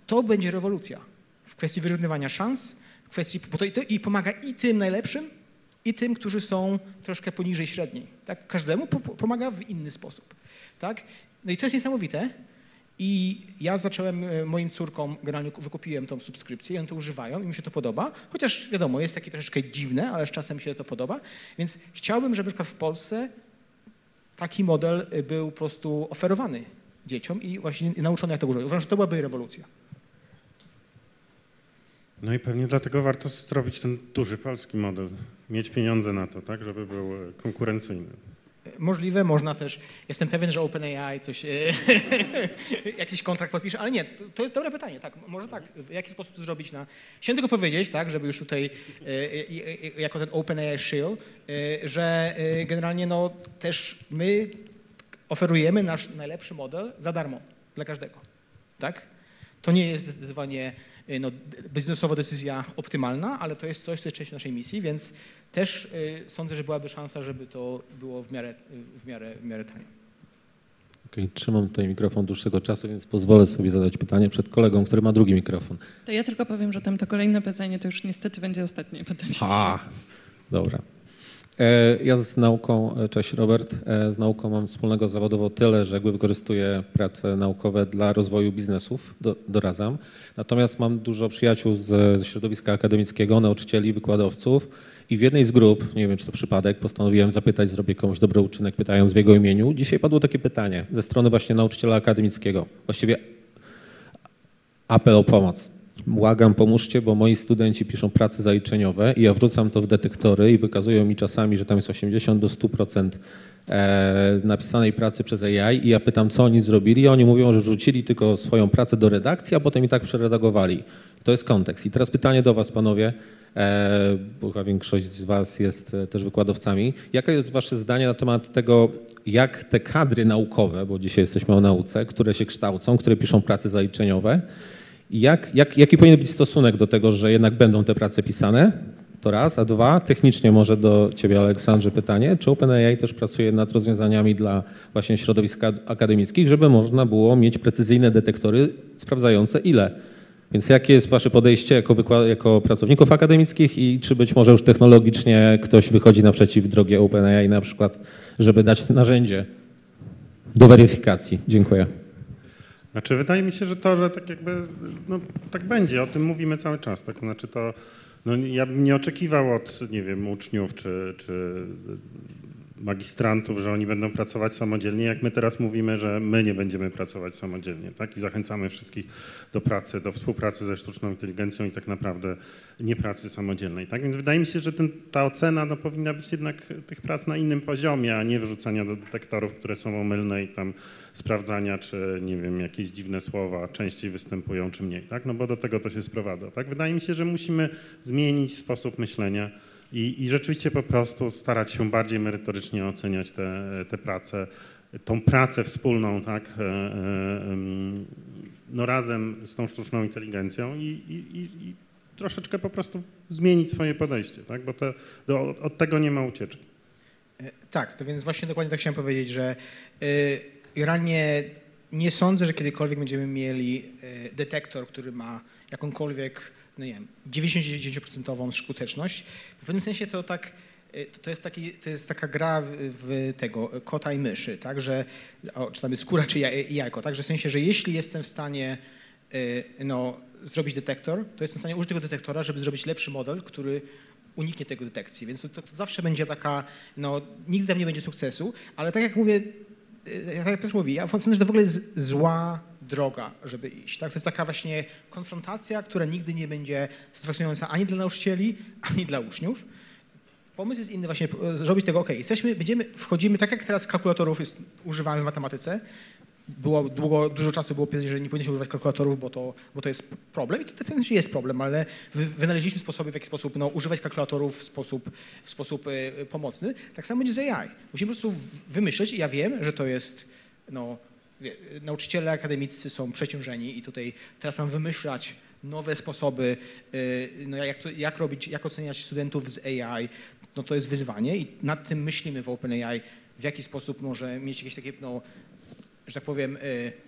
to będzie rewolucja w kwestii wyrównywania szans, w kwestii, bo to, to i pomaga i tym najlepszym, i tym, którzy są troszkę poniżej średniej. Tak? Każdemu po, pomaga w inny sposób. Tak? No i to jest niesamowite. I ja zacząłem, moim córkom generalnie wykupiłem tą subskrypcję i one to używają i mi się to podoba. Chociaż wiadomo, jest takie troszeczkę dziwne, ale z czasem mi się to podoba. Więc chciałbym, żeby na przykład w Polsce taki model był po prostu oferowany dzieciom i właśnie nauczony jak to używać. Uważam, że to byłaby rewolucja. No i pewnie dlatego warto zrobić ten duży polski model, mieć pieniądze na to, tak, żeby był konkurencyjny. Możliwe, można też. Jestem pewien, że OpenAI coś, jakiś kontrakt podpisze, ale nie, to jest dobre pytanie, tak, może tak, w jaki sposób to zrobić na... Chciałem tylko powiedzieć, tak, żeby już tutaj, jako ten OpenAI shield, że generalnie no też my oferujemy nasz najlepszy model za darmo dla każdego, tak? To nie jest zdecydowanie no, biznesowa decyzja optymalna, ale to jest coś, co jest częścią naszej misji, więc też y, sądzę, że byłaby szansa, żeby to było w miarę, w miarę, w miarę tanie. Okay, trzymam tutaj mikrofon dłuższego czasu, więc pozwolę sobie zadać pytanie przed kolegą, który ma drugi mikrofon. To ja tylko powiem, że tam to kolejne pytanie to już niestety będzie ostatnie pytanie. A, dobra. Ja z nauką, cześć Robert, z nauką mam wspólnego zawodowo tyle, że jakby wykorzystuję prace naukowe dla rozwoju biznesów, do, doradzam. Natomiast mam dużo przyjaciół z, ze środowiska akademickiego, nauczycieli, wykładowców i w jednej z grup, nie wiem czy to przypadek, postanowiłem zapytać, zrobię komuś dobry uczynek pytając w jego imieniu. Dzisiaj padło takie pytanie ze strony właśnie nauczyciela akademickiego, właściwie apel o pomoc. Błagam, pomóżcie, bo moi studenci piszą prace zaliczeniowe i ja wrzucam to w detektory i wykazują mi czasami, że tam jest osiemdziesiąt do stu procent napisanej pracy przez A I i ja pytam, co oni zrobili i oni mówią, że wrzucili tylko swoją pracę do redakcji, a potem i tak przeredagowali. To jest kontekst. I teraz pytanie do was, panowie, bo chyba większość z was jest też wykładowcami. Jakie jest wasze zdanie na temat tego, jak te kadry naukowe, bo dzisiaj jesteśmy o nauce, które się kształcą, które piszą prace zaliczeniowe, Jak, jak, jaki powinien być stosunek do tego, że jednak będą te prace pisane? To raz, a dwa, technicznie może do ciebie, Aleksandrze, pytanie, czy OpenAI też pracuje nad rozwiązaniami dla właśnie środowisk akademickich, żeby można było mieć precyzyjne detektory sprawdzające ile? Więc jakie jest wasze podejście jako, wykład, jako pracowników akademickich i czy być może już technologicznie ktoś wychodzi naprzeciw drogi OpenAI na przykład, żeby dać narzędzie do weryfikacji? Dziękuję. Znaczy wydaje mi się, że to, że tak jakby, no tak będzie, o tym mówimy cały czas, tak, znaczy to, no ja bym nie oczekiwał od, nie wiem, uczniów czy, czy magistrantów, że oni będą pracować samodzielnie, jak my teraz mówimy, że my nie będziemy pracować samodzielnie, tak, i zachęcamy wszystkich do pracy, do współpracy ze sztuczną inteligencją i tak naprawdę nie pracy samodzielnej, tak, więc wydaje mi się, że ten, ta ocena no, powinna być jednak tych prac na innym poziomie, a nie wrzucania do detektorów, które są omylne i tam sprawdzania, czy nie wiem, jakieś dziwne słowa częściej występują, czy mniej, tak? No bo do tego to się sprowadza, tak? Wydaje mi się, że musimy zmienić sposób myślenia i, i rzeczywiście po prostu starać się bardziej merytorycznie oceniać te, te prace, tą pracę wspólną, tak? No razem z tą sztuczną inteligencją i, i, i troszeczkę po prostu zmienić swoje podejście, tak? Bo to, do, od tego nie ma ucieczki. Tak, to więc właśnie dokładnie tak chciałem powiedzieć, że yy, realnie nie sądzę, że kiedykolwiek będziemy mieli detektor, który ma jakąkolwiek, no nie wiem, dziewięćdziesiąt dziewięć procent skuteczność. W pewnym sensie to tak, to jest, taki, to jest taka gra w, w tego kota i myszy, tak, że, o, czy tam jest skóra, czy jajko, tak, że w sensie, że jeśli jestem w stanie no, zrobić detektor, to jestem w stanie użyć tego detektora, żeby zrobić lepszy model, który uniknie tego detekcji, więc to, to zawsze będzie taka, no nigdy tam nie będzie sukcesu, ale tak jak mówię, tak jak Piotr mówi, ja sądzę, że to w ogóle jest zła droga, żeby iść, tak? To jest taka właśnie konfrontacja, która nigdy nie będzie satysfakcjonująca ani dla nauczycieli, ani dla uczniów. Pomysł jest inny właśnie, zrobić tego, ok, jesteśmy, będziemy, wchodzimy, tak jak teraz kalkulatorów jest używany w matematyce, było długo, dużo czasu było powiedzieć, że nie powinniśmy używać kalkulatorów, bo to, bo to jest problem i to definitywie jest problem, ale wynaleźliśmy sposoby, w jaki sposób no, używać kalkulatorów w sposób, w sposób y, pomocny. Tak samo będzie z A I. Musimy po prostu wymyśleć i ja wiem, że to jest, no, wie, nauczyciele akademiccy są przeciążeni i tutaj teraz mam wymyślać nowe sposoby, y, no, jak, to, jak robić, jak oceniać studentów z A I, no to jest wyzwanie i nad tym myślimy w OpenAI, w jaki sposób może mieć jakieś takie, no, że tak powiem,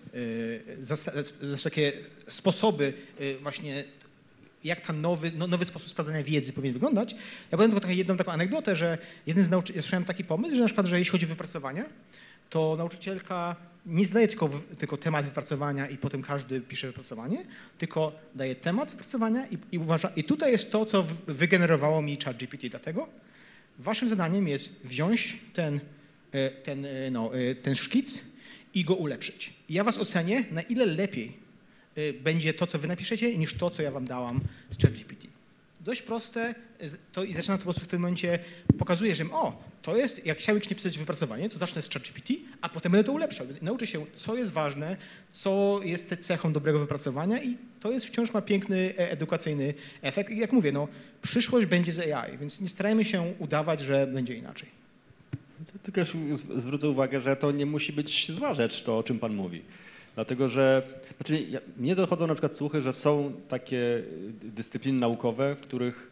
znaczy takie sposoby właśnie, jak ten nowy, no, nowy sposób sprawdzania wiedzy powinien wyglądać. Ja powiem tylko taką jedną taką anegdotę, że jeden z nauczycieli, ja słyszałem taki pomysł, że na przykład, że jeśli chodzi o wypracowania, to nauczycielka nie zdaje tylko, tylko temat wypracowania i potem każdy pisze wypracowanie, tylko daje temat wypracowania i, i uważa, i tutaj jest to, co wygenerowało mi ChatGPT. Dlatego waszym zadaniem jest wziąć ten, ten, no, ten szkic i go ulepszyć. I ja was ocenię, na ile lepiej będzie to, co wy napiszecie, niż to, co ja wam dałam z ChatGPT. Dość proste, to i zaczyna to po prostu w tym momencie, pokazuje, że o, to jest, jak chciałbyś nie pisać wypracowanie, to zacznę z ChatGPT, a potem będę to ulepszał. Nauczę się, co jest ważne, co jest cechą dobrego wypracowania i to jest wciąż ma piękny edukacyjny efekt. I jak mówię, no, przyszłość będzie z A I, więc nie starajmy się udawać, że będzie inaczej. Tylko zwrócę uwagę, że to nie musi być zła rzecz, to o czym pan mówi. Dlatego, że znaczy, ja, mnie dochodzą na przykład słuchy, że są takie dyscypliny naukowe, w których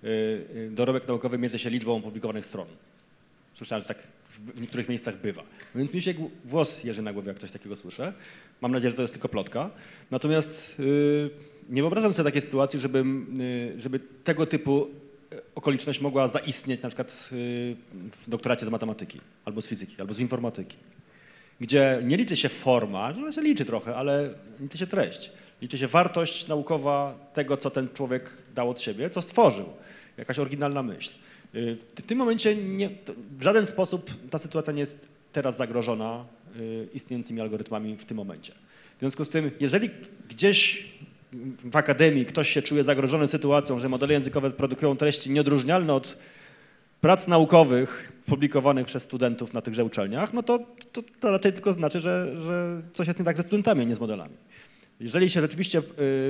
y, dorobek naukowy mierzy się liczbą opublikowanych stron. Słyszałem, że tak w, w niektórych miejscach bywa. Więc mi się włos jeży na głowie, jak coś takiego słyszę. Mam nadzieję, że to jest tylko plotka. Natomiast y, nie wyobrażam sobie takiej sytuacji, żeby, y, żeby tego typu okoliczność mogła zaistnieć na przykład y, w doktoracie z matematyki, albo z fizyki, albo z informatyki, gdzie nie liczy się forma, no się liczy trochę, ale liczy się treść. Liczy się wartość naukowa tego, co ten człowiek dał od siebie, co stworzył. Jakaś oryginalna myśl. W tym momencie nie, w żaden sposób ta sytuacja nie jest teraz zagrożona istniejącymi algorytmami w tym momencie. W związku z tym, jeżeli gdzieś w akademii ktoś się czuje zagrożony sytuacją, że modele językowe produkują treści nieodróżnialne od prac naukowych publikowanych przez studentów na tychże uczelniach, no to, to, to raczej tylko znaczy, że, że coś jest nie tak ze studentami, a nie z modelami. Jeżeli się rzeczywiście y,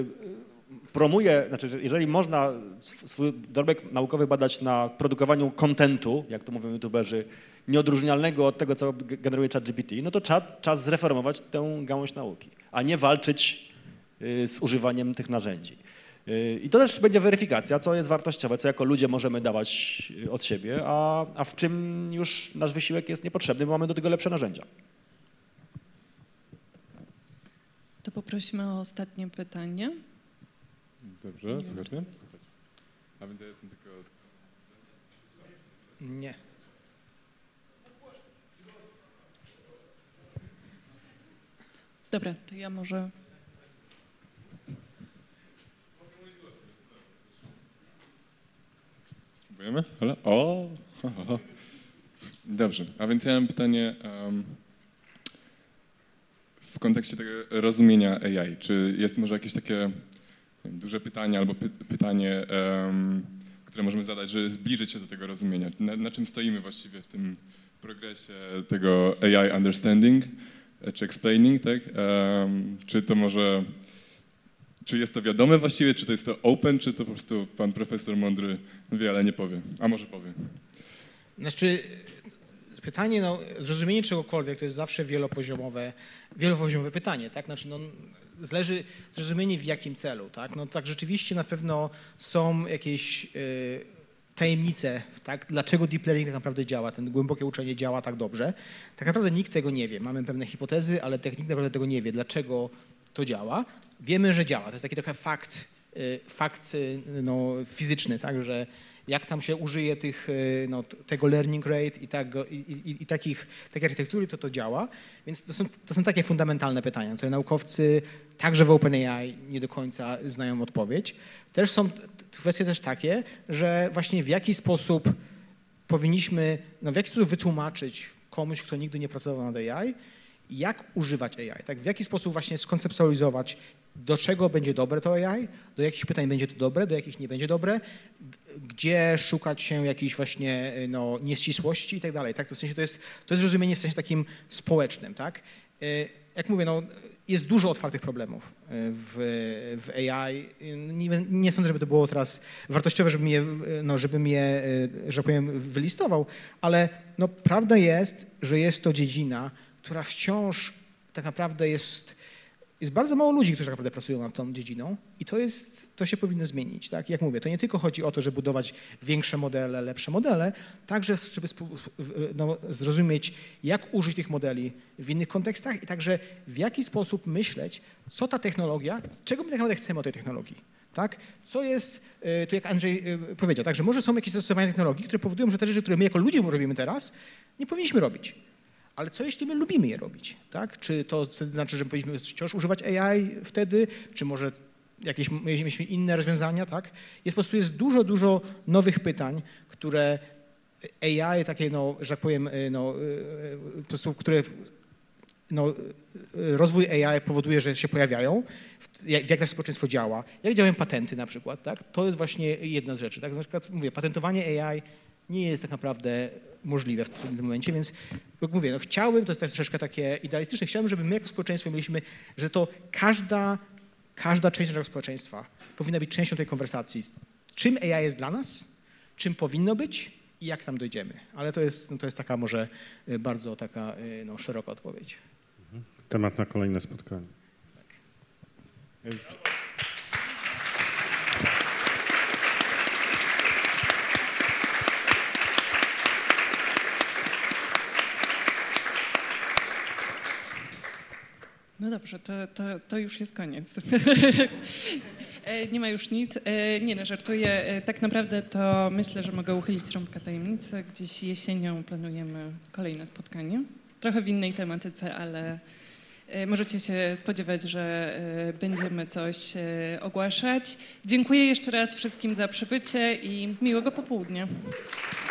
promuje, znaczy jeżeli można swój dorobek naukowy badać na produkowaniu kontentu, jak to mówią youtuberzy, nieodróżnialnego od tego, co generuje ChatGPT, no to czas, czas zreformować tę gałąź nauki, a nie walczyć y, z używaniem tych narzędzi. I to też będzie weryfikacja, co jest wartościowe, co jako ludzie możemy dawać od siebie, a, a w czym już nasz wysiłek jest niepotrzebny, bo mamy do tego lepsze narzędzia. To poprosimy o ostatnie pytanie. Dobrze, słychać mnie? A więc ja jestem tylko... Nie. Dobra, to ja może... Spróbujemy? Ale? O! Ha, ha, ha. Dobrze, a więc ja mam pytanie um, w kontekście tego rozumienia A I. Czy jest może jakieś takie duże pytanie albo py pytanie, um, które możemy zadać, żeby zbliżyć się do tego rozumienia? Na, na czym stoimy właściwie w tym progresie tego A I understanding czy explaining, tak? Um, czy to może... Czy jest to wiadome właściwie, czy to jest to open, czy to po prostu pan profesor mądry wie, ale nie powie, a może powie? Znaczy, pytanie, no, zrozumienie czegokolwiek to jest zawsze wielopoziomowe, wielopoziomowe pytanie, tak? Znaczy, no, zależy zrozumienie w jakim celu, tak? No tak rzeczywiście na pewno są jakieś y, tajemnice, tak? Dlaczego deep learning tak naprawdę działa, ten głębokie uczenie działa tak dobrze. Tak naprawdę nikt tego nie wie. Mamy pewne hipotezy, ale tak nikt naprawdę tego nie wie, dlaczego to działa. Wiemy, że działa. To jest taki trochę fakt, fakt no, fizyczny, tak, że jak tam się użyje tych, no, tego learning rate i, tak, i, i, i takich, takiej architektury, to to działa. Więc to są, to są takie fundamentalne pytania, które naukowcy także w OpenAI nie do końca znają odpowiedź. Też są kwestie też takie, że właśnie w jaki sposób powinniśmy, no, w jaki sposób wytłumaczyć komuś, kto nigdy nie pracował nad A I, jak używać A I, tak? W jaki sposób właśnie skonceptualizować, do czego będzie dobre to A I, do jakich pytań będzie to dobre, do jakich nie będzie dobre, gdzie szukać się jakichś właśnie no, nieścisłości i tak dalej. Tak? To, w sensie to, jest, to jest rozumienie w sensie takim społecznym. Tak? Jak mówię, no, jest dużo otwartych problemów w, w A I. Nie, nie sądzę, żeby to było teraz wartościowe, żebym je, no, żebym je, że tak powiem, wylistował, ale no, prawda jest, że jest to dziedzina, która wciąż tak naprawdę jest jest bardzo mało ludzi, którzy tak naprawdę pracują nad tą dziedziną i to, jest, to się powinno zmienić. Tak? Jak mówię, to nie tylko chodzi o to, żeby budować większe modele, lepsze modele, także żeby no, zrozumieć, jak użyć tych modeli w innych kontekstach i także w jaki sposób myśleć, co ta technologia, czego my tak naprawdę chcemy od tej technologii. Tak? Co jest, tu jak Andrzej powiedział, tak, że może są jakieś zastosowania technologii, które powodują, że te rzeczy, które my jako ludzie robimy teraz, nie powinniśmy robić. Ale co jeśli my lubimy je robić? Tak? Czy to znaczy, że powinniśmy wciąż używać A I wtedy, czy może jakieś mieliśmy inne rozwiązania? Tak? Jest po prostu jest dużo, dużo nowych pytań, które A I, takie, no, że tak powiem, no, po prostu, które no, rozwój A I powoduje, że się pojawiają, jak, jak nasze społeczeństwo działa, jak działają patenty na przykład, tak? To jest właśnie jedna z rzeczy. Tak? Na przykład mówię, patentowanie A I nie jest tak naprawdę możliwe w tym momencie, więc jak mówię, no chciałbym, to jest tak troszeczkę takie idealistyczne, chciałbym, żeby my jako społeczeństwo mieliśmy, że to każda, każda część naszego społeczeństwa powinna być częścią tej konwersacji. Czym A I jest dla nas, czym powinno być i jak tam dojdziemy. Ale to jest, no to jest taka może bardzo taka no, szeroka odpowiedź. Temat na kolejne spotkanie. Tak. No dobrze, to, to, to już jest koniec. Nie ma już nic. Nie no, żartuję. Tak naprawdę to myślę, że mogę uchylić rąbka tajemnicy. Gdzieś jesienią planujemy kolejne spotkanie. Trochę w innej tematyce, ale możecie się spodziewać, że będziemy coś ogłaszać. Dziękuję jeszcze raz wszystkim za przybycie i miłego popołudnia.